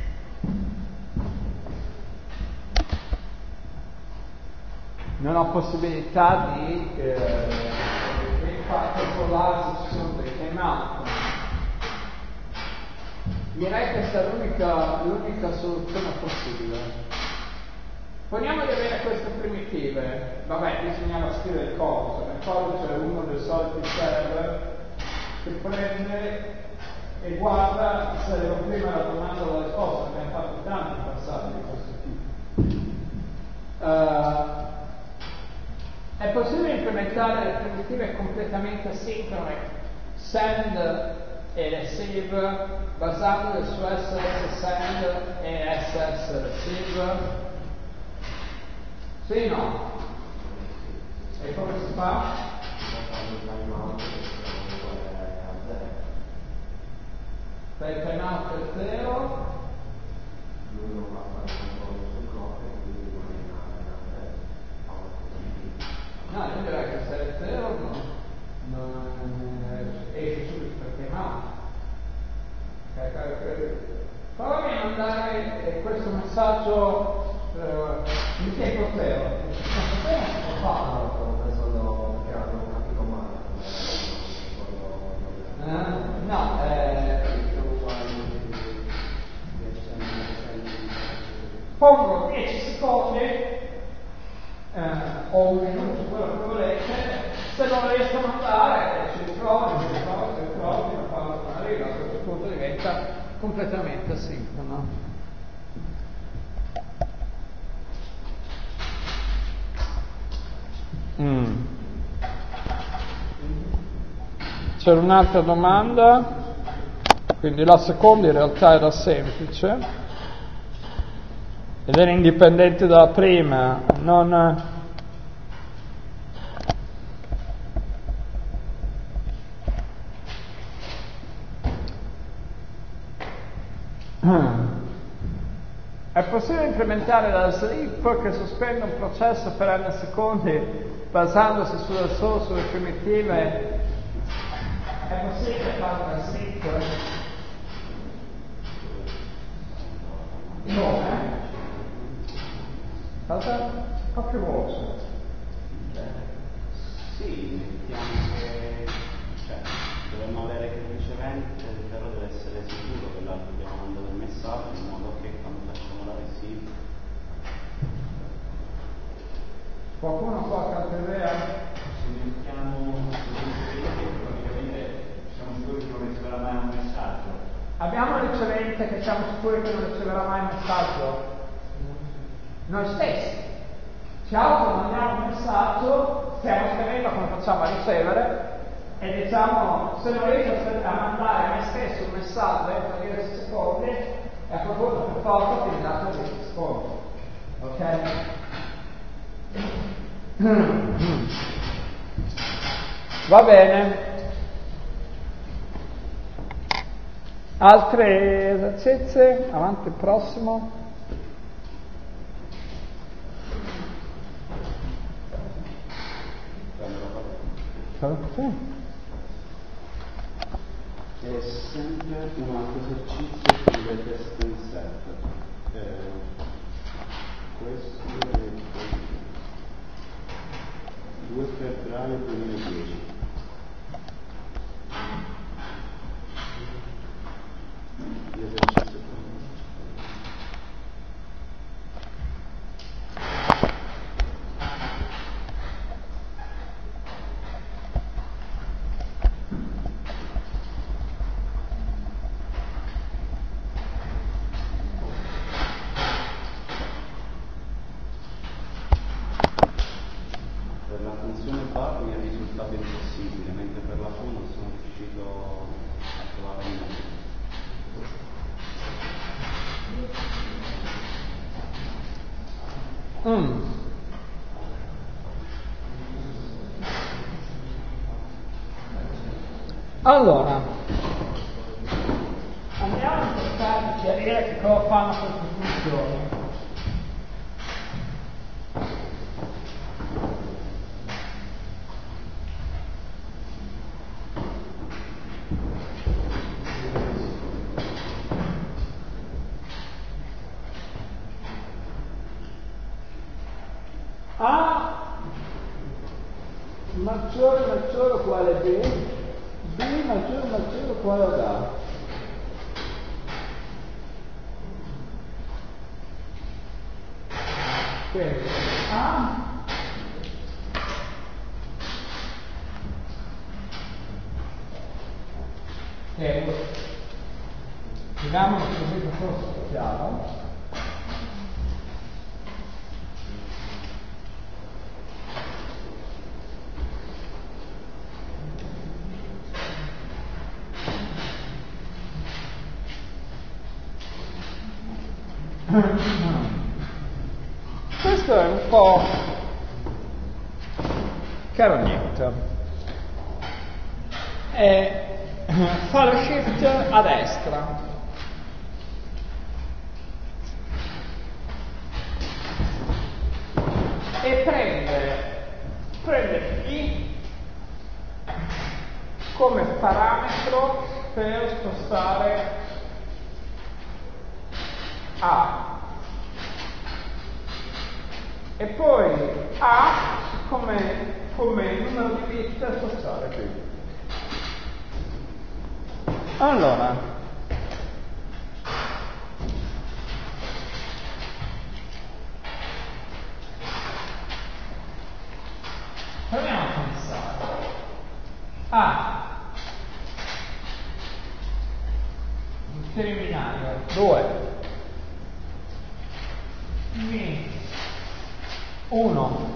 non ho possibilità di, eh, di far controllare se ci sono dei timeout. Direi che questa è l'unica, l'unica soluzione possibile. Poniamo di avere queste primitive, vabbè, bisognava scrivere il codice, nel codice è uno dei soliti server che prende e guarda se arriva prima la domanda o la risposta, abbiamo fatto tanti passaggi di questo tipo. Uh, È possibile implementare le primitive completamente sincrone, send e receive, basate su S S send e S S receive? Sì o no? E come si fa? Per il timeout è zero. No, io direi che se è zero no, non esce subito perché no. Provi a mandare questo messaggio eh, in tempo zero. Come si può farlo? Stavo pensando che hanno capito male. Eh, no, eh, pongo dieci secondi non riescono ad andare, ci ritrovi, ci ritrovi, ci ritrovi, ma quando non arriva, a questo punto diventa completamente asincrono. Mm. C'era un'altra domanda, quindi la seconda in realtà era semplice ed era indipendente dalla prima, non... È possibile implementare la sleep che sospende un processo per n secondi basandosi sulle, solo sulle primitive? È possibile fare una sleep? No, eh? Cosa? Fa più voce. Sì, mettiamo che cioè, dovremmo avere che il ricevente però deve essere sicuro che l'altro abbiamo mandato il messaggio in modo che quando facciamo la receive. Qualcuno qua ha qualche idea? Se mettiamo praticamente siamo sicuri che non riceverà mai un messaggio. Abbiamo un ricevente che siamo sicuri che non riceverà mai un messaggio? Noi stessi. Ci automandiamo un messaggio, stiamo scrivendo come facciamo a ricevere e diciamo se non riesco a mandare a me stesso un messaggio entro dieci secondi e a quel punto per forza ti lascio dieci secondi. Ok? Va bene. Altre esercizi? Avanti, il prossimo. Sì. È sempre un altro esercizio sulle test in set. Eh, questo è il due febbraio duemiladieci. L'esercizio per la funzione bar mi è risultato impossibile, mentre per la fun non sono riuscito a trovare un modo. Mm. Allora, andiamo a cercare di chiarire che cosa fanno queste funzioni. A maggiore maggiore uguale B, B maggiore maggiore uguale ad A. Quindi A che è diciamo così che fosse chiaro. Questo è un po' carognetto. E fa lo shift a destra. E prende, prende I come parametro per spostare A. E poi A come, come numero di bit per spostare qui. Allora, proviamo a pensare. A discriminario due Mi uno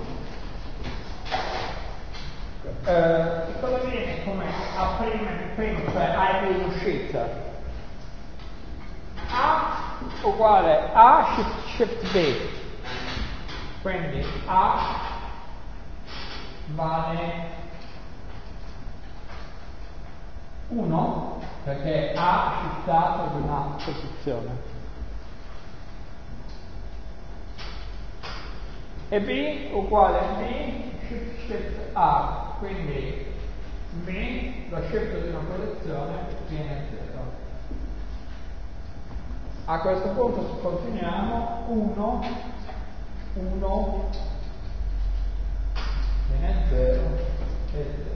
eh, che cosa viene come A' di primo, cioè A è in uscita. A uguale A shift, shift B, quindi A vale uno perché A è shiftato di una posizione e B uguale B shift shift A, quindi B, lo shift di una posizione viene zero. A questo punto se continuiamo uno uno viene zero e zero.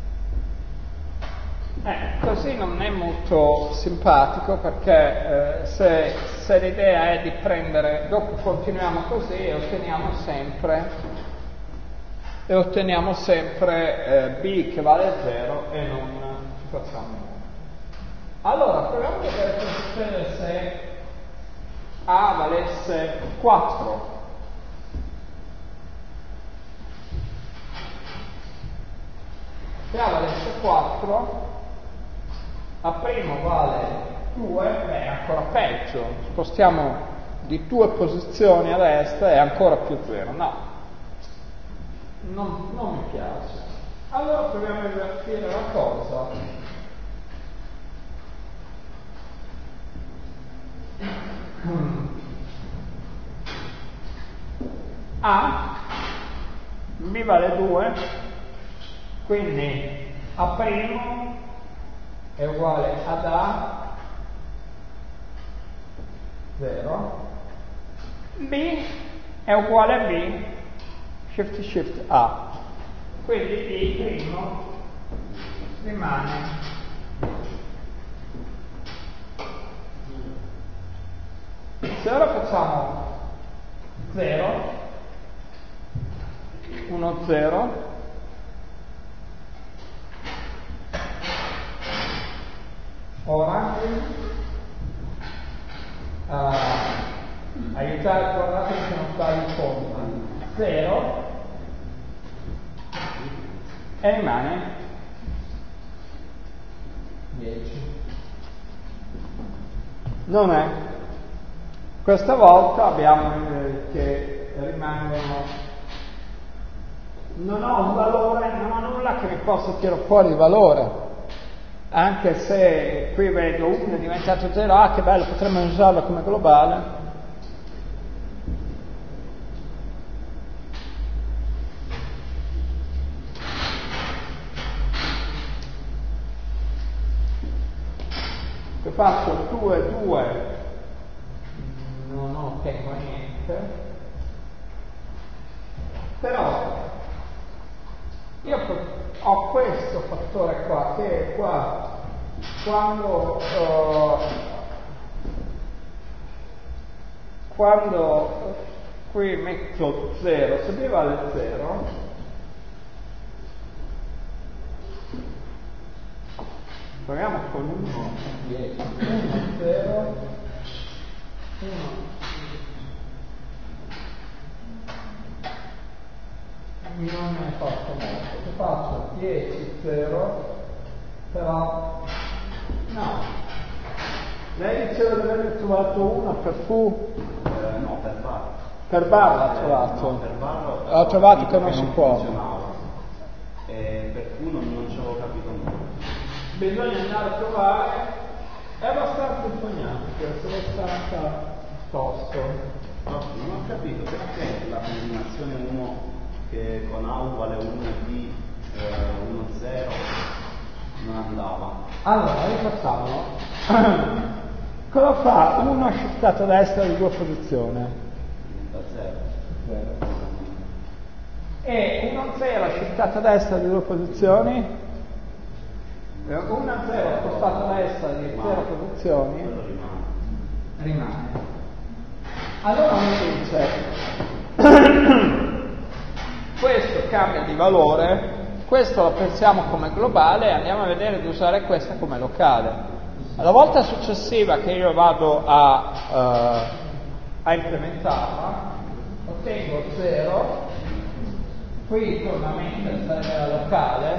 Eh, così non è molto simpatico perché eh, se, se l'idea è di prendere, dopo continuiamo così e otteniamo sempre e otteniamo sempre eh, B che vale zero e non ci facciamo nulla. Allora proviamo a vedere cosa succede se A valesse quattro. Se A valesse quattro, A' vale due, beh, è ancora peggio, spostiamo di due posizioni a destra e è ancora più zero, no, non, non mi piace. Allora proviamo a invertire la cosa. A, B vale due, quindi A' è uguale ad A zero, B è uguale a B shift shift A, quindi B primo rimane se ora facciamo zero uno zero ora uh, aiutare, guardate che non sta in fondo zero e rimane dieci. Non è, questa volta abbiamo eh, che rimangono, non ho un valore, non ho nulla che mi possa tirare fuori il valore. Anche se qui vedo uno è diventato zero, ah che bello, potremmo usarlo come globale. Se faccio due, due, non ottengo niente, però io ho questo fattore qua, che è qua, quando, uh, quando qui metto zero, se B vale zero, proviamo con uno, dieci, uno, zero, uno, non ne fatto molto, se faccio dieci, zero, però no, lei diceva di aver trovato una per fu Eh, no, per bar. per bar l'ha trovato, No, per bar l'ha trovato che non si può, funzionava. E per cui non, non ci avevo capito nulla. bisogna andare a trovare, è abbastanza impegnante, sono stata tosto. No, non ho capito perché la combinazione uno che con A uguale uno e B eh, uno zero non andava. Allora, rifacciamolo. Cosa fa uno shiftato a destra di due posizioni? Da zero. zero. E uno zero shiftato a destra di due posizioni? uno zero spostato a destra di zero posizioni? Quello rimane. Rimane. Allora mi dice questo cambia di valore questo lo pensiamo come globale e andiamo a vedere di usare questa come locale. La volta successiva che io vado a, uh, a implementarla, ottengo zero, qui torna a mente sarebbe la locale,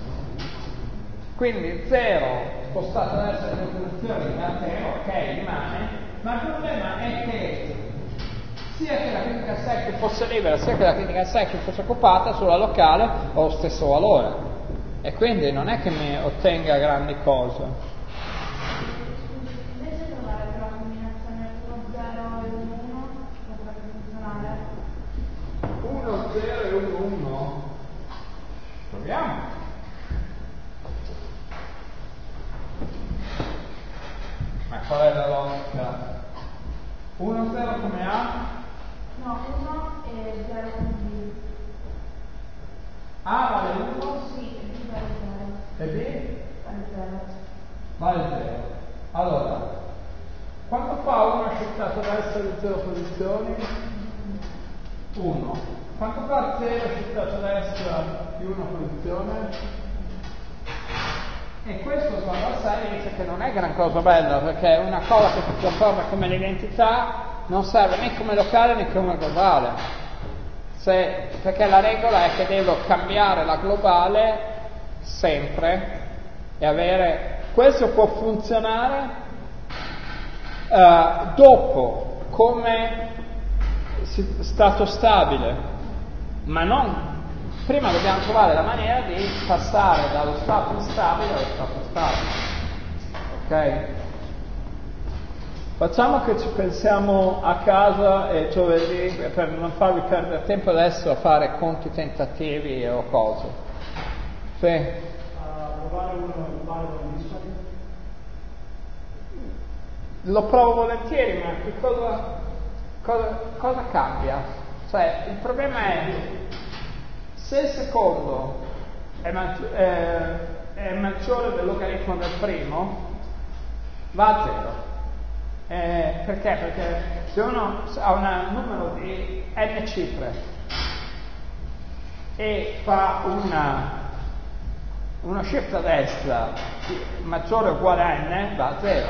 quindi zero spostato a destra delle posizioni da zero, ok, rimane, ma il problema è che sia che la critical section fosse libera sia che la critical section fosse occupata sulla locale ho lo stesso valore e quindi non è che mi ottenga grandi cose. Invece trovare la combinazione uno zero e uno uno potrebbe funzionare. uno zero e uno uno proviamo. Ma qual è la logica? uno zero come A? No, uno e zero come B. A vale uno? Sì, e B vale zero. E B? Vale zero. Vale zero. Allora, quanto fa uno shiftato a destra di zero posizioni? uno. Quanto fa zero shiftato a destra di una posizione? E questo quando a sé dice che non è gran cosa bella, perché è una cosa che si comporta come l'identità non serve né come locale né come globale. Se, perché la regola è che devo cambiare la globale sempre e avere questo può funzionare uh, dopo come stato stabile, ma non prima dobbiamo trovare la maniera di passare dallo stato instabile allo stato stabile. Ok? Facciamo che ci pensiamo a casa e giovedì, per non farvi perdere tempo adesso a fare conti tentativi o cose. Sì. A provare uno globale con l'isola? Lo provo volentieri, ma che cosa, cosa, cosa cambia? Cioè, il problema è se il secondo è, maggi- è, è maggiore del logaritmo del primo, va a zero. Eh, perché? Perché se uno ha un numero di n cifre e fa una, una shift a destra maggiore o uguale a n, va a zero.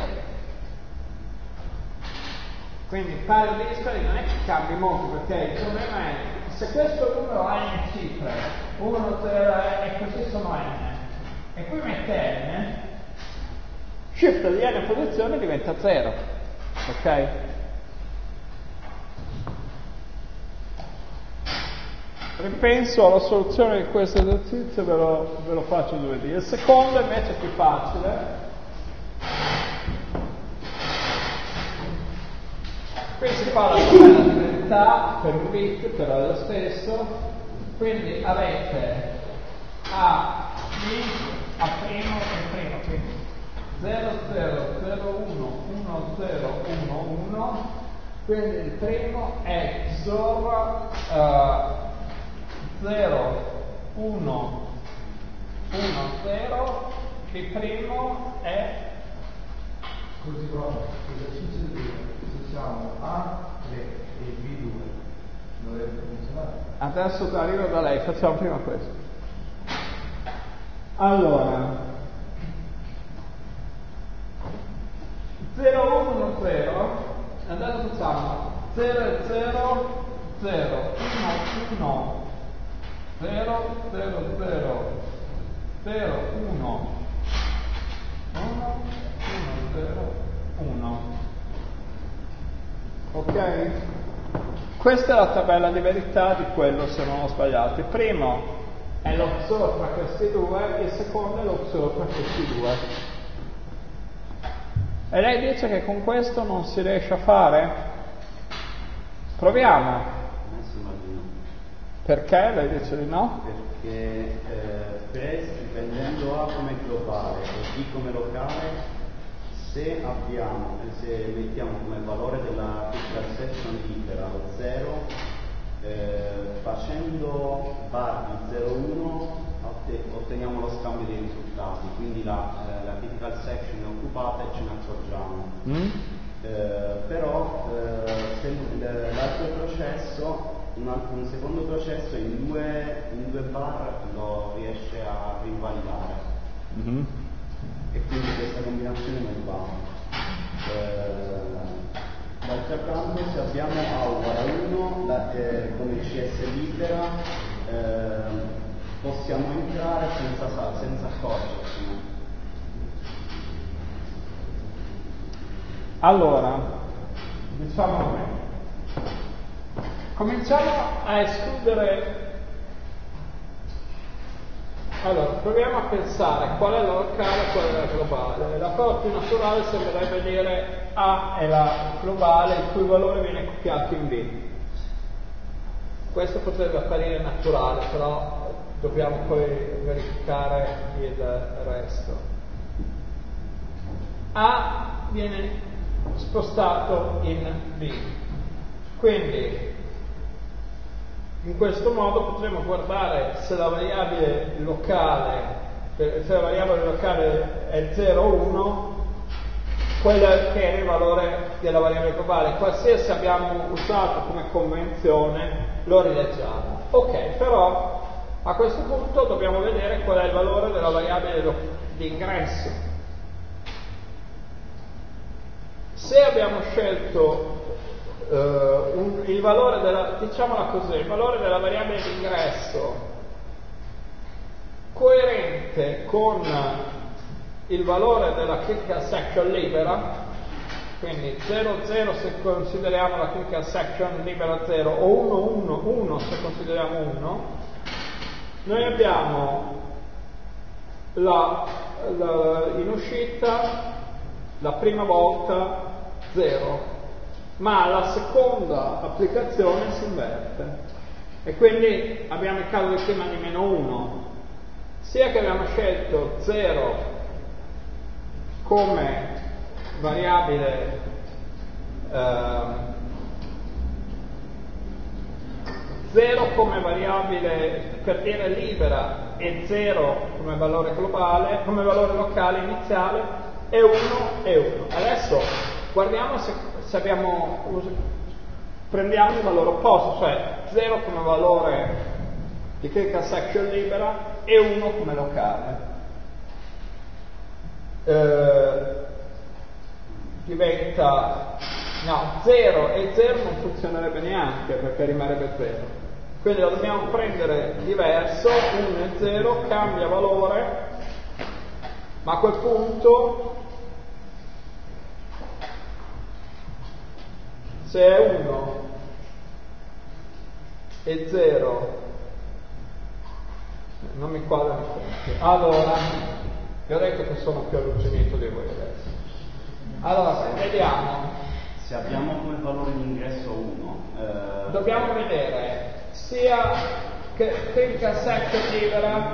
Quindi pari o dispari non è che cambi molto, perché il problema è se questo numero ha n cifre, uno, zero e così sono n, e qui mette n, shift di n posizione diventa zero. Ok? Ripenso alla soluzione di questo esercizio, ve lo, ve lo faccio giovedì. Il secondo invece è più facile. Qui si fa la tabella di verità per un bit, però è lo stesso. Quindi avete A, B, A' e primo, quindi zero zero zero uno uno zero uno uno, quindi il primo è X O R uh, zero uno uno zero, il primo è Così proprio, l'esercizio di se siamo A tre e B due, dovrebbe funzionare. adesso arrivo da lei, facciamo prima questo. Allora zero uno uno zero, adesso facciamo zero zero zero uno uno zero zero zero zero uno uno uno zero uno. Ok? Questa è la tabella di verità di quello, se non ho sbagliato. Il primo è lo X O R tra questi due, il secondo è lo X O R tra questi due. E lei dice che con questo non si riesce a fare? Proviamo. Adesso immagino. Perché? Lei dice di no? Perché eh, per, prendendo A come globale e B come locale, se abbiamo, se mettiamo come valore della critical section libera lo zero, eh, facendo bar di zero uno otteniamo lo scambio dei risultati, quindi la, eh, la critical section è occupata e ce ne accorgiamo. Mm? Eh, però eh, se l'altro processo una, un secondo processo in due, in due bar lo riesce a rivalidare. Mm-hmm. E quindi questa combinazione non va. Eh, d'altro canto, se abbiamo A uguale a uno la, eh, come C S libera, eh, possiamo entrare senza, senza accorgerci. Allora, diciamo, cominciamo a escludere. Allora, proviamo a pensare qual è la locale e qual è la globale. La cosa più naturale sembrerebbe dire A è la globale, il cui valore viene copiato in B. Questo potrebbe apparire naturale, però dobbiamo poi verificare il resto. A viene spostato in B. Quindi in questo modo potremo guardare se la variabile locale, se la variabile locale è zero o uno, quello che è il valore della variabile globale. Qualsiasi abbiamo usato come convenzione lo rileggiamo. Ok, però a questo punto dobbiamo vedere qual è il valore della variabile di ingresso. Se abbiamo scelto uh, un, il valore della, diciamola così, il valore della variabile di ingresso coerente con il valore della critical section libera, quindi zero zero se consideriamo la critical section libera zero o uno uno uno se consideriamo uno, noi abbiamo la, la, in uscita la prima volta zero, ma la seconda applicazione si inverte e quindi abbiamo il caso di prima di meno uno, sia che abbiamo scelto zero come variabile eh, zero come variabile per dire libera e zero come valore globale, come valore locale iniziale, e uno e uno. Adesso guardiamo se, se abbiamo prendiamo il valore opposto, cioè zero come valore di critical section libera e uno come locale. Eh, diventa no, zero e zero non funzionerebbe neanche perché rimarrebbe zero, quindi lo dobbiamo prendere diverso, uno e zero cambia valore, ma a quel punto se è uno e zero non mi quadrano i conti. Allora vi ho detto che sono più arrugginito di voi adesso. Allora, vediamo. Se abbiamo come valore di ingresso uno, eh... dobbiamo vedere sia che critical section libera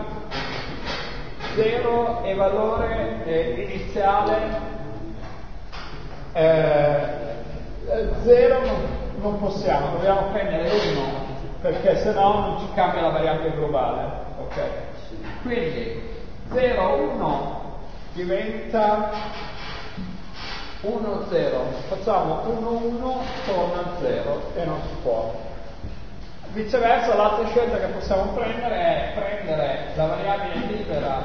zero e valore eh, iniziale eh, zero non, non possiamo, dobbiamo prendere uno perché se no non ci cambia la variabile globale. Ok? Quindi zero uno diventa uno zero, facciamo uno uno torna zero e non si può. Viceversa, l'altra scelta che possiamo prendere è prendere la variabile libera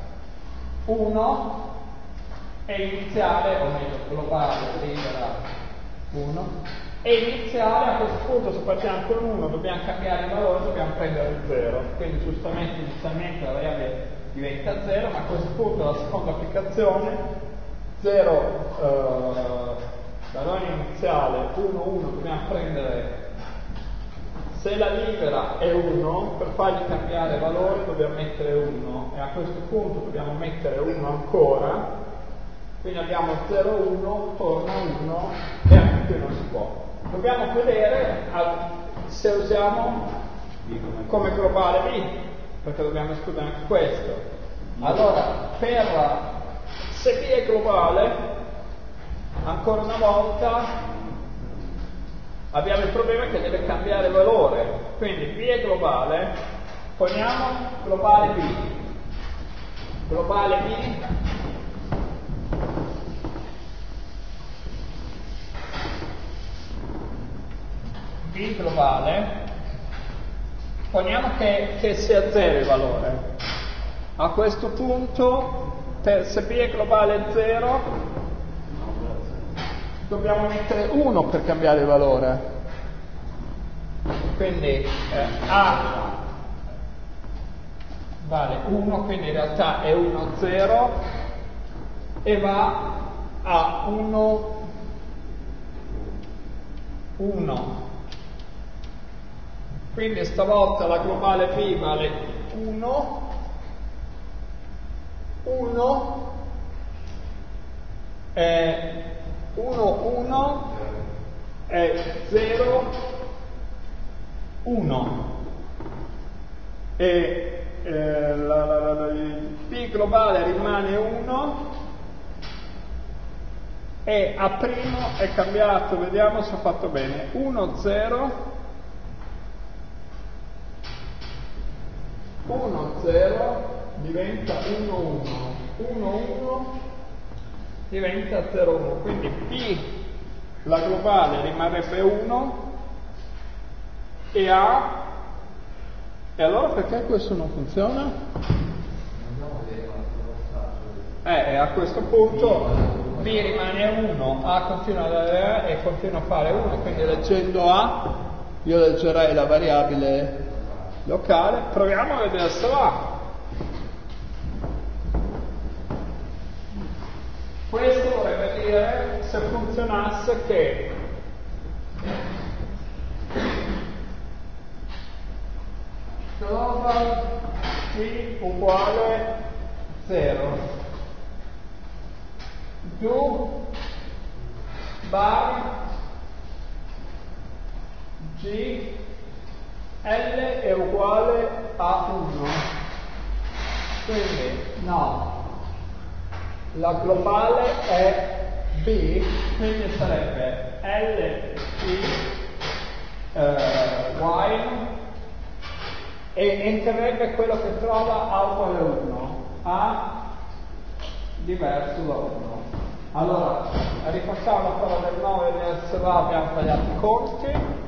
uno e iniziale, o meglio globale libera uno, e iniziale a questo punto se partiamo con uno dobbiamo cambiare il valore, dobbiamo prendere il zero, quindi giustamente inizialmente la variabile diventa zero, ma a questo punto la seconda applicazione zero, eh, valore iniziale uno uno, dobbiamo prendere, se la libera è uno, per fargli cambiare valore dobbiamo mettere uno e a questo punto dobbiamo mettere uno ancora, quindi abbiamo zero uno, torna uno e anche qui non si può. Dobbiamo vedere se usiamo come globale B, perché dobbiamo escludere anche questo. Allora, per se B è globale, ancora una volta abbiamo il problema che deve cambiare valore, quindi B è globale, poniamo globale B, globale B B globale Supponiamo che, che sia zero il valore. A questo punto, per, se B è globale zero, dobbiamo mettere uno per cambiare il valore. Quindi eh, A vale uno, quindi in realtà è uno zero e va a uno uno. Quindi stavolta la globale B vale uno, uno, eh, uno, uno, e zero, uno. E eh, la, la, la, la, il B globale rimane uno e A' è cambiato, vediamo se ho fatto bene, uno, zero, uno, zero diventa uno, uno, uno, uno diventa zero, uno, quindi B, la globale, rimarrebbe uno e A, e allora perché questo non funziona? Eh, a questo punto B rimane uno, A continua ad avere e continua a fare uno, quindi leggendo A io leggerei la variabile locale, proviamo a vedere se va. Questo vorrebbe dire, se funzionasse, che global G uguale zero, do bar G L è uguale a uno, quindi no, la globale è B, quindi sarebbe L G eh, while e entrerebbe quello che trova A uguale uno, A diverso da uno. Allora, rifacciamo la prova del nove, se va abbiamo tagliato i conti.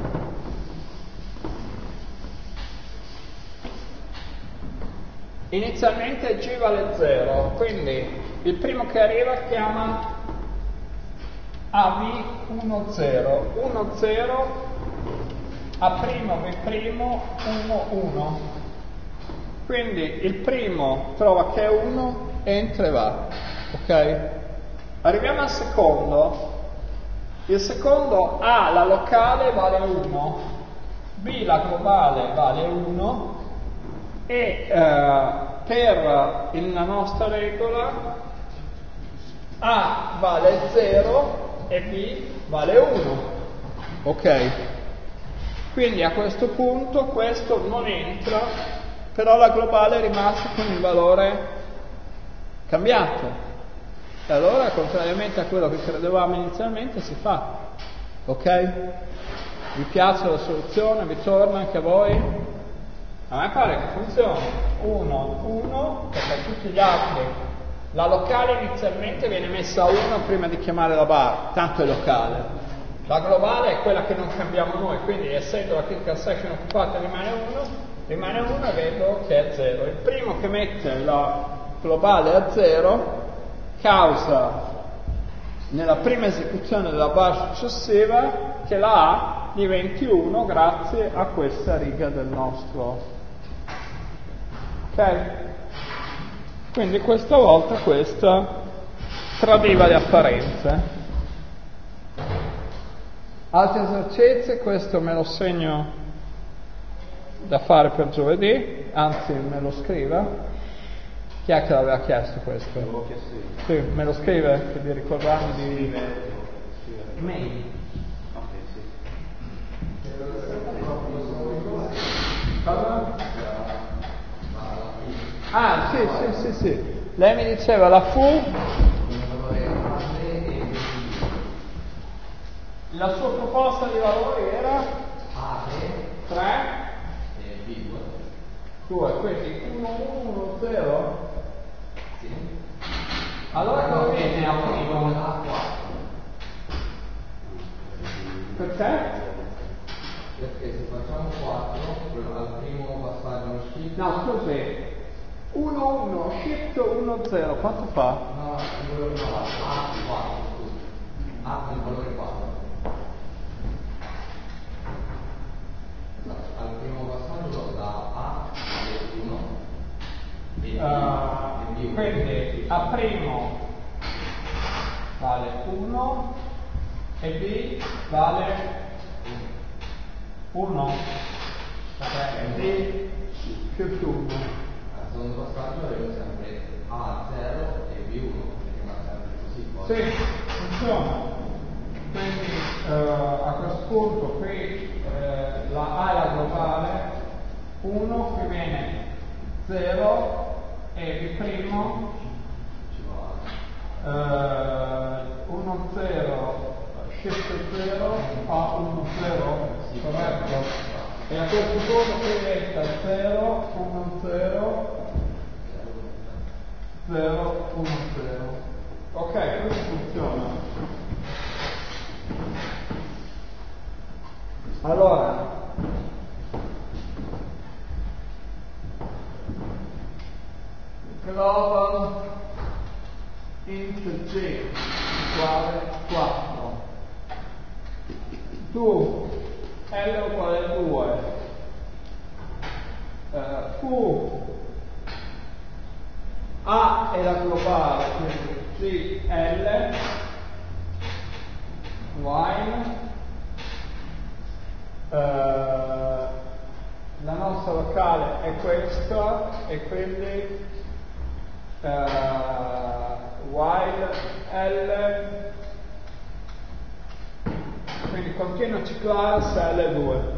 Inizialmente G vale zero, quindi il primo che arriva chiama A B uno zero, uno zero, A' B' uno uno. Quindi il primo trova che è uno, entra e va, ok? Arriviamo al secondo. Il secondo A, la locale, vale uno, B, la globale, vale uno, e eh, per il, la nostra regola A vale zero e B vale uno, ok? Quindi a questo punto questo non entra, però la globale è rimasta con il valore cambiato. E allora, contrariamente a quello che credevamo inizialmente, si fa, ok? Vi piace la soluzione? Vi torna anche a voi? A me pare che funzioni. uno, uno, perché tutti gli altri, la locale inizialmente viene messa a uno prima di chiamare la bar, tanto è locale. La globale è quella che non cambiamo noi, quindi essendo la critical section occupata rimane uno, rimane uno e vedo che è zero. Il primo che mette la globale a zero causa nella prima esecuzione della bar successiva che la A diventi uno grazie a questa riga del nostro. Ok? Quindi questa volta questa tradiva le apparenze. Altri esercizi, questo me lo segno da fare per giovedì, anzi me lo scrive. Chi è che l'aveva chiesto questo? L'avevo chiesto io. Sì, me lo scrive, per vi ricordarmi di email. Ok, sì. Ah, sì, sì, sì, sì. Lei mi diceva la fu. La sua proposta di valori era tre e due, quindi uno, uno, uno, zero. Allora come viene a primo? Perché? Perché se facciamo quattro, al primo passaggio uno shift. No, scusi, uno uno, shift uno zero, quanto fa? No, il valore no, A quattro, scusi. A il valore quattro. Al primo passaggio da A a uno e B, Uh, e B quindi A primo vale uno e B vale uno. Ok, B più uno. Al secondo passaggio avremo sempre A zero e B uno, perché va sempre così. Poi. Sì, funziona. Quindi uh, a questo punto qui uh, la A è la globale, uno qui viene zero e B primo uno zero shift zero a uno zero, corretto? E a questo punto qui diventa zero uno zero zero uno zero. Ok, questo funziona. Allora global int g uguale quattro, tu L uguale due, uh, Q A è la globale, quindi G L while uh, la nostra locale è questa e quindi uh, while L, quindi continua a ciclare se L è due,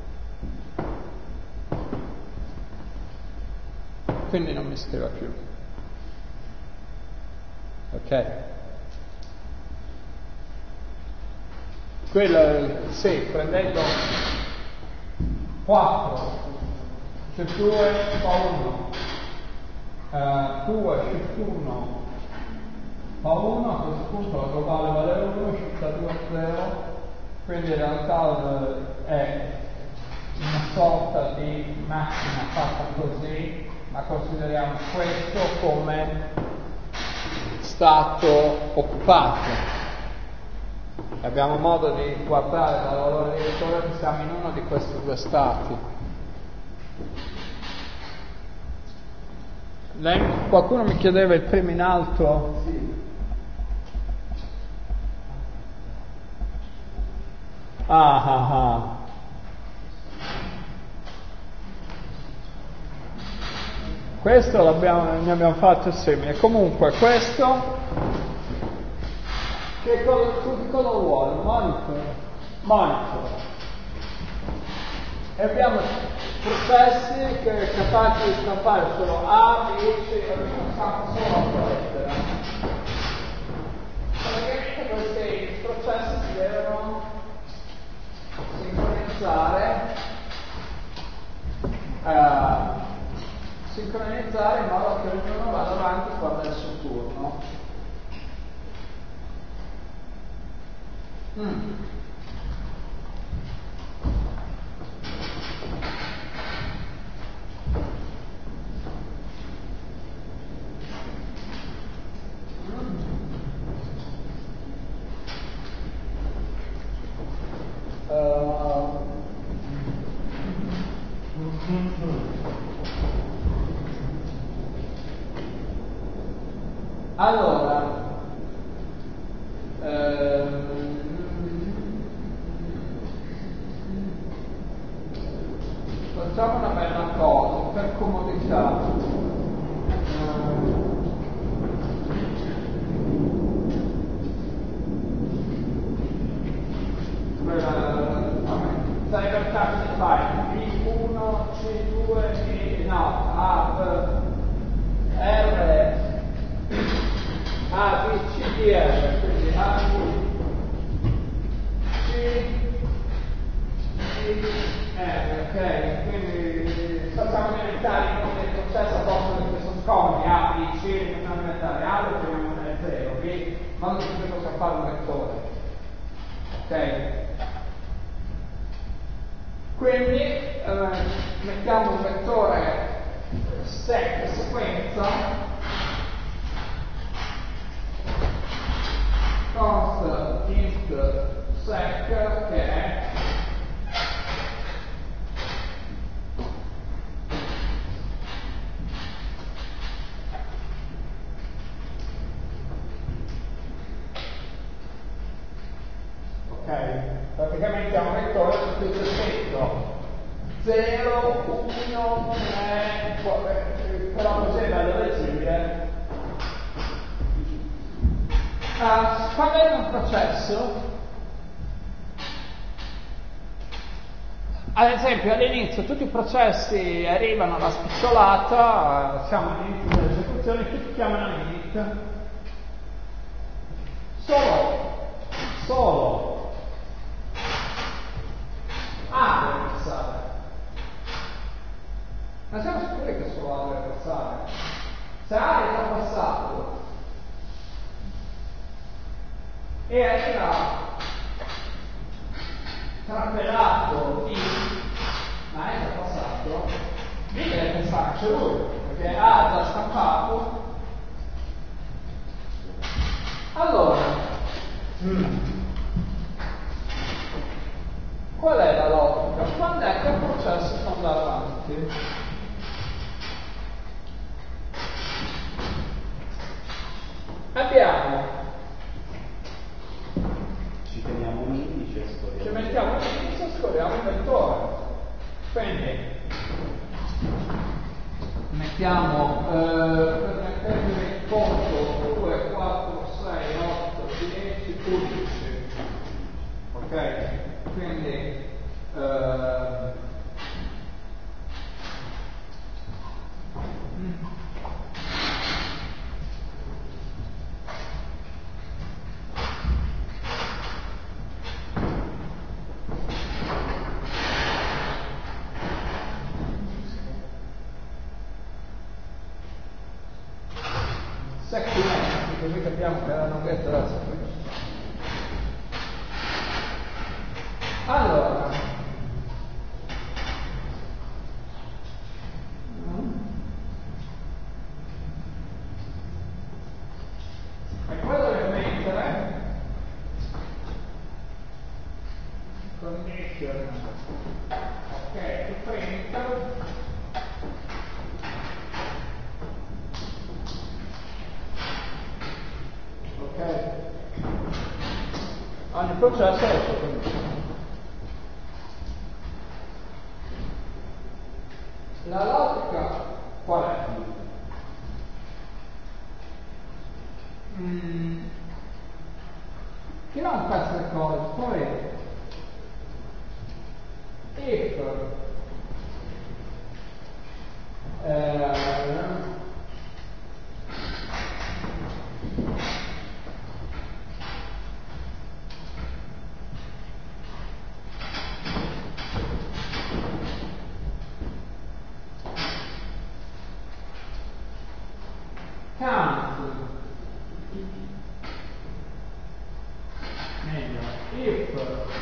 quindi non mi scriva più. Ok, quello sì, prendendo quattro c'è due fa uno, uh, due c'è uno fa uno, a questo punto la globale vale uno, shift due a zero, quindi in realtà è una sorta di macchina fatta così, ma consideriamo questo come stato occupato. Abbiamo modo di guardare dal valore di vettore che siamo in uno di questi due stati. Lei, qualcuno mi chiedeva il primo in alto? Sì. Ah ah ah. Questo l'abbiamo, ne abbiamo fatto simile. Comunque questo che cosa, che cosa vuole? Monitor. Monitor. E abbiamo processi che capaci di stampare solo A, B, C, abbiamo stampato solo la lettera. Praticamente questi processi si devono sincronizzare uh, sincronizzare in modo che ognuno vada avanti quando è il suo turno. Mm. Uh, allora ehm, facciamo una bella cosa per comodità. Sai per caso si fa B uno, C due, B, no, A, R, A, B, C, D, R, quindi A, B, C, D, R, ok? Quindi facciamo diventare i nomi del processo a posto che sono scomodi, A, B, C, non diventare A, lo chiamiamo nel zero, ok? Ma non si possiamo fare un vettore, ok? Quindi eh, mettiamo un vettore sec sequenza const int sec che è ok, praticamente è un vettore su cui c'è scritto zero, uno, tre, però così è bello leggibile. Uh, quando è un processo, ad esempio all'inizio tutti i processi arrivano alla spicciolata, siamo all'inizio dell'esecuzione, tutti chiamano init, solo, solo A deve passare. Ma siamo sicuri che solo A deve passare? Se A è già passato e arriva trapelato di ma è già passato, lì deve pensarci lui, perché A ha già stampato. Allora, mm. qual è la logica? Quando è che il processo può andare avanti? Abbiamo, Ci teniamo un indice e ci scorriamo. mettiamo un indice e scorriamo il vettore. Quindi mettiamo eh, per mettere in conto due, quattro, sei, otto, dieci, undici. Ok? Quindi eh, mm. Secchinetti, così capiamo che è la lunghezza della sequenza. Allora, e poi dobbiamo mettere condition, ok, to print ok, ogni processo ha la sua condizione. La logica qual è? Mm, che non queste cose, poi if eh, count, meglio, if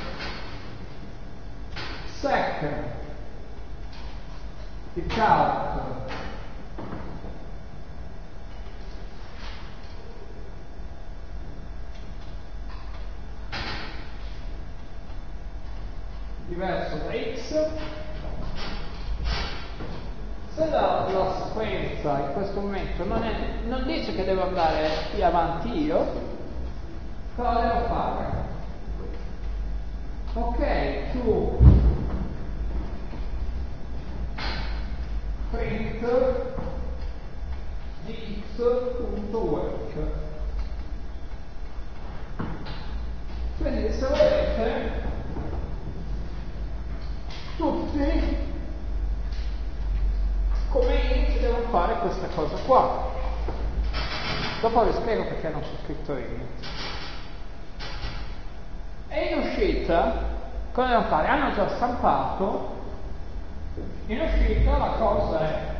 sec di count diverso da x, se la, la sequenza in questo momento non, è, non dice che devo andare più avanti io, cosa devo fare? Ok, to print di x.work. Quindi se volete tutti come int devo fare questa cosa qua. Dopo vi spiego perché non c'è scritto int. E in uscita cosa devo fare? Hanno già stampato. In uscita la cosa è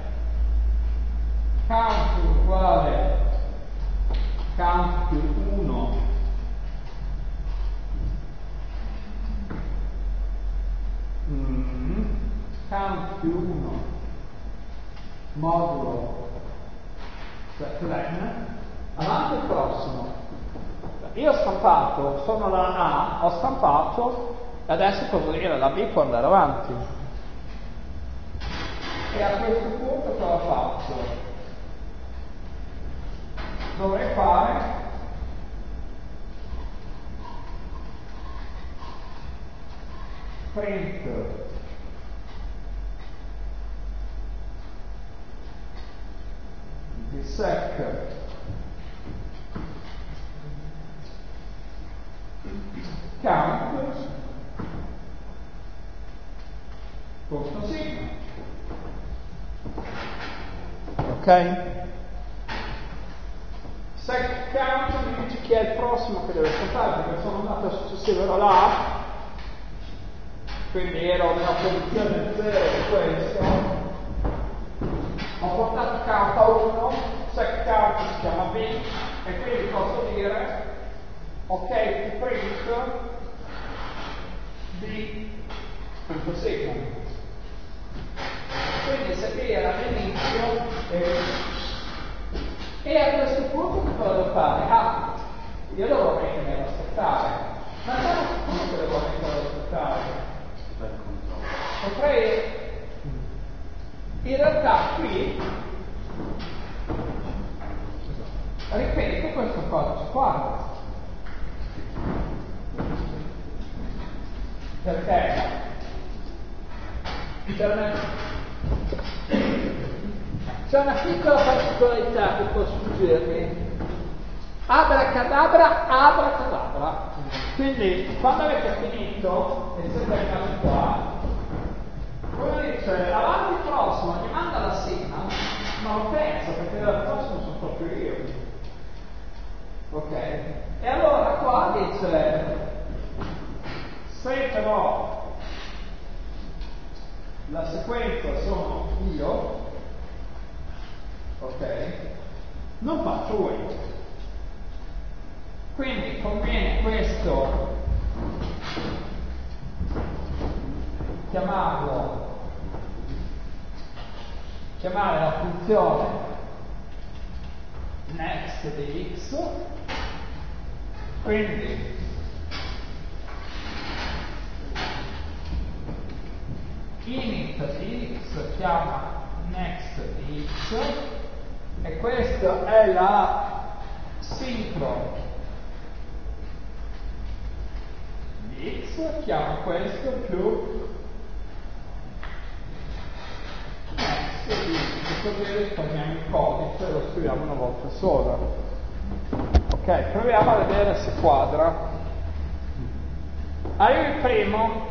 count uguale count più uno mm. modulo setlen, avanti il prossimo. Io ho stampato, sono la A, ho stampato, e adesso posso dire la B può andare avanti. E a questo punto cosa faccio? Dovrei fare print di sec count punto sigma, ok? Sec count mi dice chi è il prossimo che deve stampare, perché sono andato a successivo ero là, quindi ero nella posizione zero di questo, ho portato count a uno, sec count si chiama B, e quindi posso dire ok, print B punto sigma. Quindi se B era l'inizio eh, e a questo punto che cosa devo fare? Ah, io devo mettere a aspettare, ma non sicuro che devo mettere ad aspettare. Potrei in realtà qui ripeto questo codice qua. Perché c'è una, c'è una piccola particolarità che posso suggerirvi. Abracadabra, abracadabra. Quindi quando avete finito e siete arrivati qua, come dice, avanti il prossimo, mi manda la sigma, ma lo penso perché dal prossimo sono proprio io. Ok? E allora qua dice se però la sequenza sono io, ok, non faccio wait. Quindi conviene questo chiamarlo, chiamare la funzione next di x, quindi init di x chiama next di x e questa è la sincro di x, chiama questo più next di x, così risparmiamo il codice e lo scriviamo una volta sola. Ok, proviamo a vedere se quadra. Arriva il primo,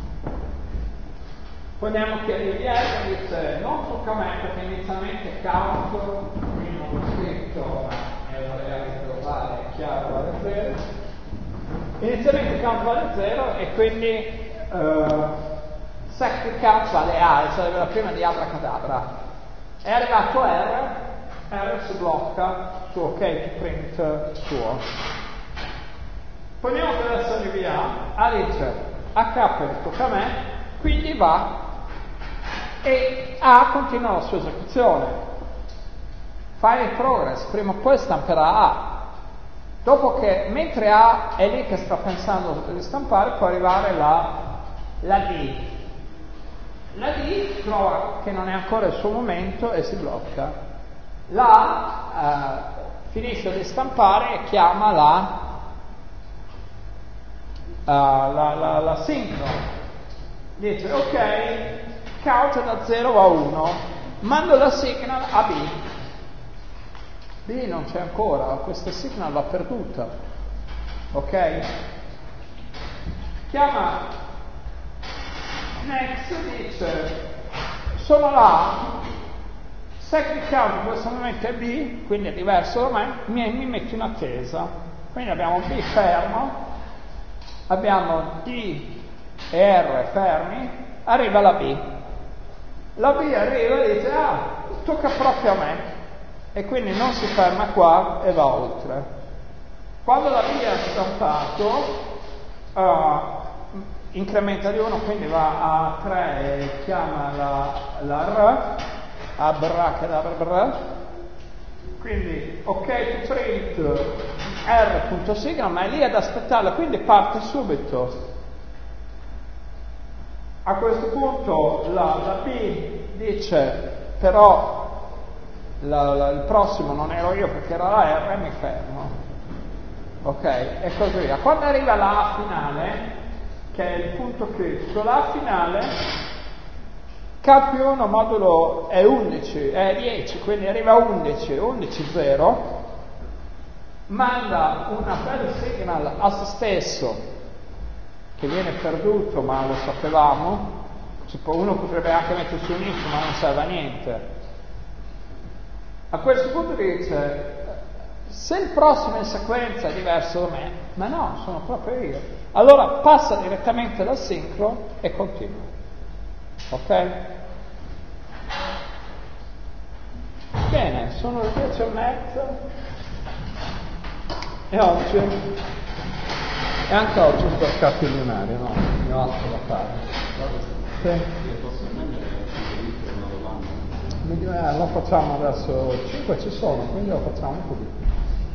poniamo che arrivi e dice non tocca a me perché inizialmente count, qui non l'ho scritto ma è una realtà globale, è chiaro, vale zero. Inizialmente count vale zero e quindi uh, sec count vale A, e sarebbe la prima di abracadabra. È arrivato R, R si blocca su ok print suo. Poniamo che adesso arrivi A, A dice A K tocca a me, quindi va e A continua la sua esecuzione. File in progress, prima o poi stamperà A. Dopo che, mentre A è lì che sta pensando di stampare, può arrivare la, la D. La D trova che non è ancora il suo momento e si blocca. La A eh, finisce di stampare e chiama la, uh, la, la, la sincro. Dice ok, count da zero a uno, mando la signal a B. B non c'è ancora, questa signal va perduta. Ok? Chiama next, dice sono là, sec di count in questo momento è B, quindi è diverso da me, mi, mi metto in attesa. Quindi abbiamo B fermo, abbiamo D e R fermi, arriva la B. La B arriva e dice ah, tocca proprio a me. E quindi non si ferma qua e va oltre. Quando la B è stampato, uh, incrementa di uno, quindi va a tre e chiama la, la R, abracadabra. Quindi ok to print r.sigma, ma è lì ad aspettarla, quindi parte subito. A questo punto la, la B dice però la, la, il prossimo non ero io perché era la R, mi fermo. Ok, e così via. Quando arriva la A finale, che è il punto critico, la A finale K più uno modulo è undici, è dieci, quindi arriva a undici, undici zero, manda un appello signal a se stesso che viene perduto, ma lo sapevamo. Uno potrebbe anche mettersi un if, ma non serve a niente. A questo punto dice, se il prossimo in sequenza è diverso da me, ma no, sono proprio io, allora passa direttamente dal sincro e continua. Ok? Bene, sono le dieci e mezza e oggi e anche oggi un mercato lunario, no? Ne ho altro da fare. Sì. Eh, lo facciamo adesso, cinque ci sono, quindi lo facciamo un po' di più.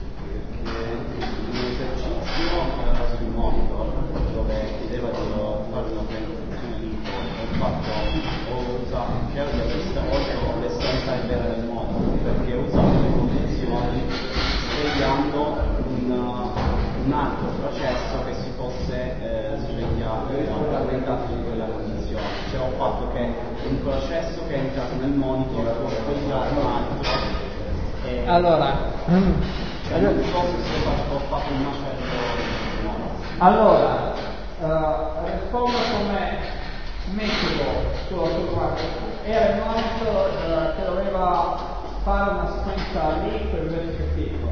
Un esercizio uh, sul monitor dove chiedeva di fare una presentazione di ho fatto, ho usato, cerco di aver l'essenza vera del monitor, perché ho usato le condizioni svegliando un, un altro processo che si fosse eh, svegliato, aumentato di quella condizione. Cioè ho fatto che un processo che è entrato nel monitor può svegliare un altro. E allora, cioè, non so se ho fatto un macello no. Allora, uh, rispondo come metodo sulla tua domanda. Era il monitor uh, che doveva fare una sequenza link invece che piccolo.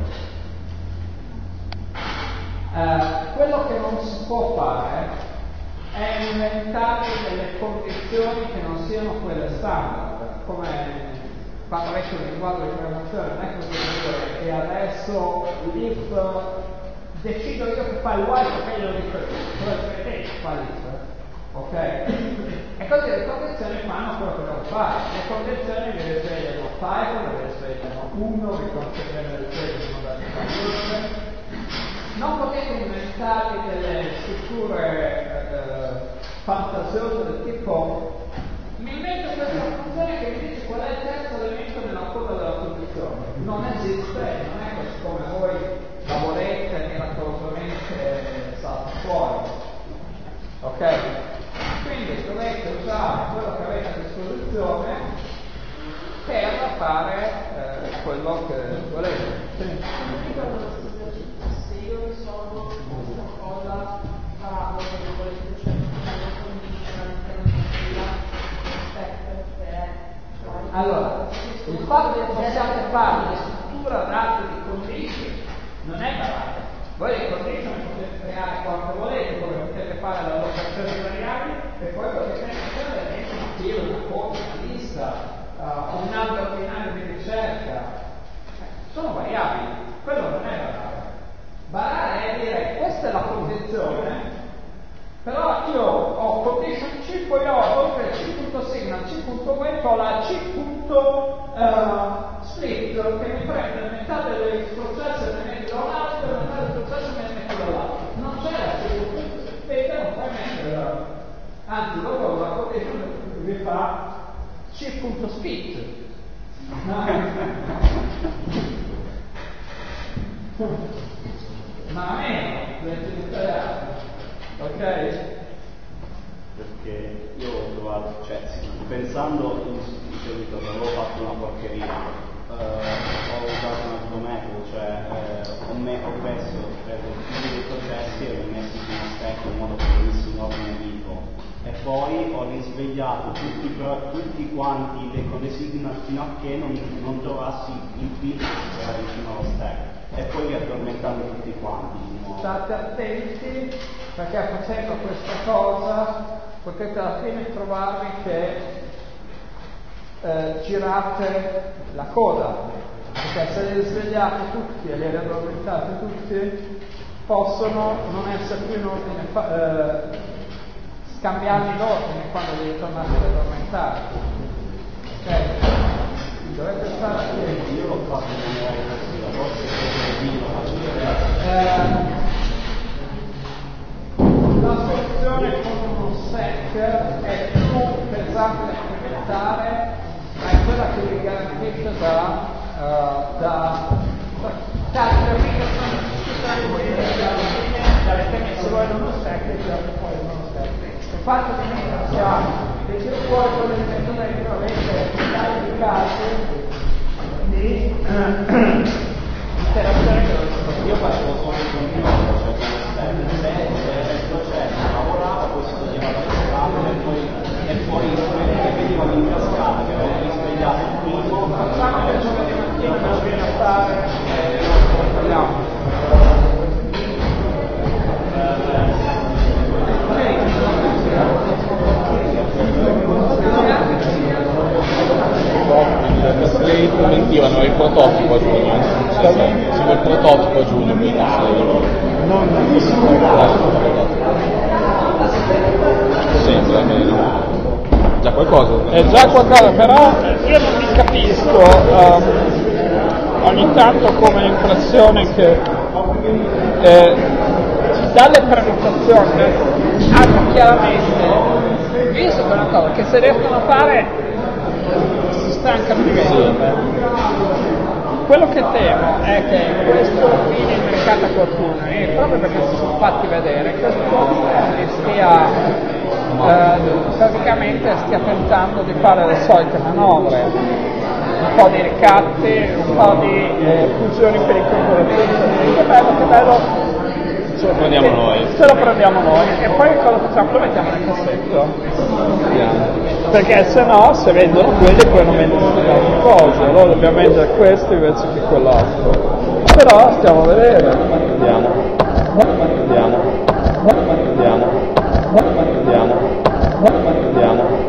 Uh, quello che non si può fare è inventare delle condizioni che non siano quelle standard, come quando vecchio mi riguardo di programmazione, non è che dire e adesso l'if decido io che fa il while perché io lo dico cosa vedete fa l'if, ok? E così le condizioni fanno quello che devo fare, le condizioni vi risvegliano Python, vi risvegliano uno, vi consegnano il seguito, non potete inventarvi delle strutture eh, fantasiose del tipo mi invento questa funzione che mi dice qual è il terzo elemento nella coda della condizione. Non esiste, non è così come voi la volete miracolosamente salta fuori. Ok? Quindi dovete usare quello che avete a disposizione per fare eh, quello che volete. Sì. Se io risolvo questa cosa farò per volete cioè una condizione allora, il fatto che possiate fare una struttura data di condition non è barata. Voi le condition potete creare quanto volete, come potete fare l'allocazione di variabili e poi potete mettere un filo, una copia, una lista, uh, un albero binario di ricerca. Sono variabili, quello non è barare. Barare è dire questa è la condizione, però io ho condition C, poi ho oltre C.signal, C.wait, ho la C.split uh, che mi prende metà del processo e me ne metto da un altro e metà del processo e me ne metto dall'altro. Non c'è la C.split, non puoi mettere, anzi dopo la condition vi fa C.split. Ma a meno, dovete installare. Ok? Perché io ho trovato, cioè pensando in seguito che avevo fatto una porcheria, eh, ho usato un altro metodo, cioè eh, ho, me- ho preso tutti i processi e li ho messi su uno stack in modo che venissi in ordine vivo e poi ho risvegliato tutti, pro- tutti quanti le code signal fino a che non, non trovassi il bit che era vicino allo stack e poi li addormentando tutti quanti. State attenti perché facendo questa cosa potete alla fine trovarvi che eh, girate la coda, perché se li svegliate tutti e li addormentate tutti possono non essere più in ordine, fa- eh, scambiarli l'ordine quando li tornate ad addormentare. Ok? Dovete stare attenti. Io l'ho fatto come università, forse la soluzione con un sec è più pesante da implementare, ma è quella che vi garantisce da uh, da tante applicazioni avete messo voi in uno sec e tirate fuori in uno sec. Il fatto di mettersi di tirare fuori quelle dimensioni che avete dai casi di interazione che io facevo solo il continuo, cioè se il processo lavorava, poi si toglieva la scala e poi e poi quelli che vedevano in cascata che avevano risvegliato il primo, facciamo che il giorno di mattina me lo viene a fare e lo parliamo. Slate mentivano il prototipo a giugno, siamo il prototipo a giugno, quindi non sembra almeno già qualcosa. È già qualcosa, però io non mi capisco, um, ogni tanto come l'impressione che eh, dalle prenotazioni hanno chiaramente visto che è una cosa che se riescono a fare si stancano di vendere. Quello che temo è che questo qui nel mercato a qualcuno, e proprio perché si sono fatti vedere, questo qualcuno stia eh, praticamente stia tentando di fare le solite manovre, un po' di ricatti, un po' di eh, fusioni per i corporativi, che bello, che bello. Ce lo prendiamo noi. Ce lo prendiamo noi e poi cosa facciamo? Lo mettiamo nel cassetto. Perché se no, se vendono quelli poi non vendono le altre cose, allora dobbiamo vendere questo invece che quell'altro. Però stiamo a vedere. Vediamo.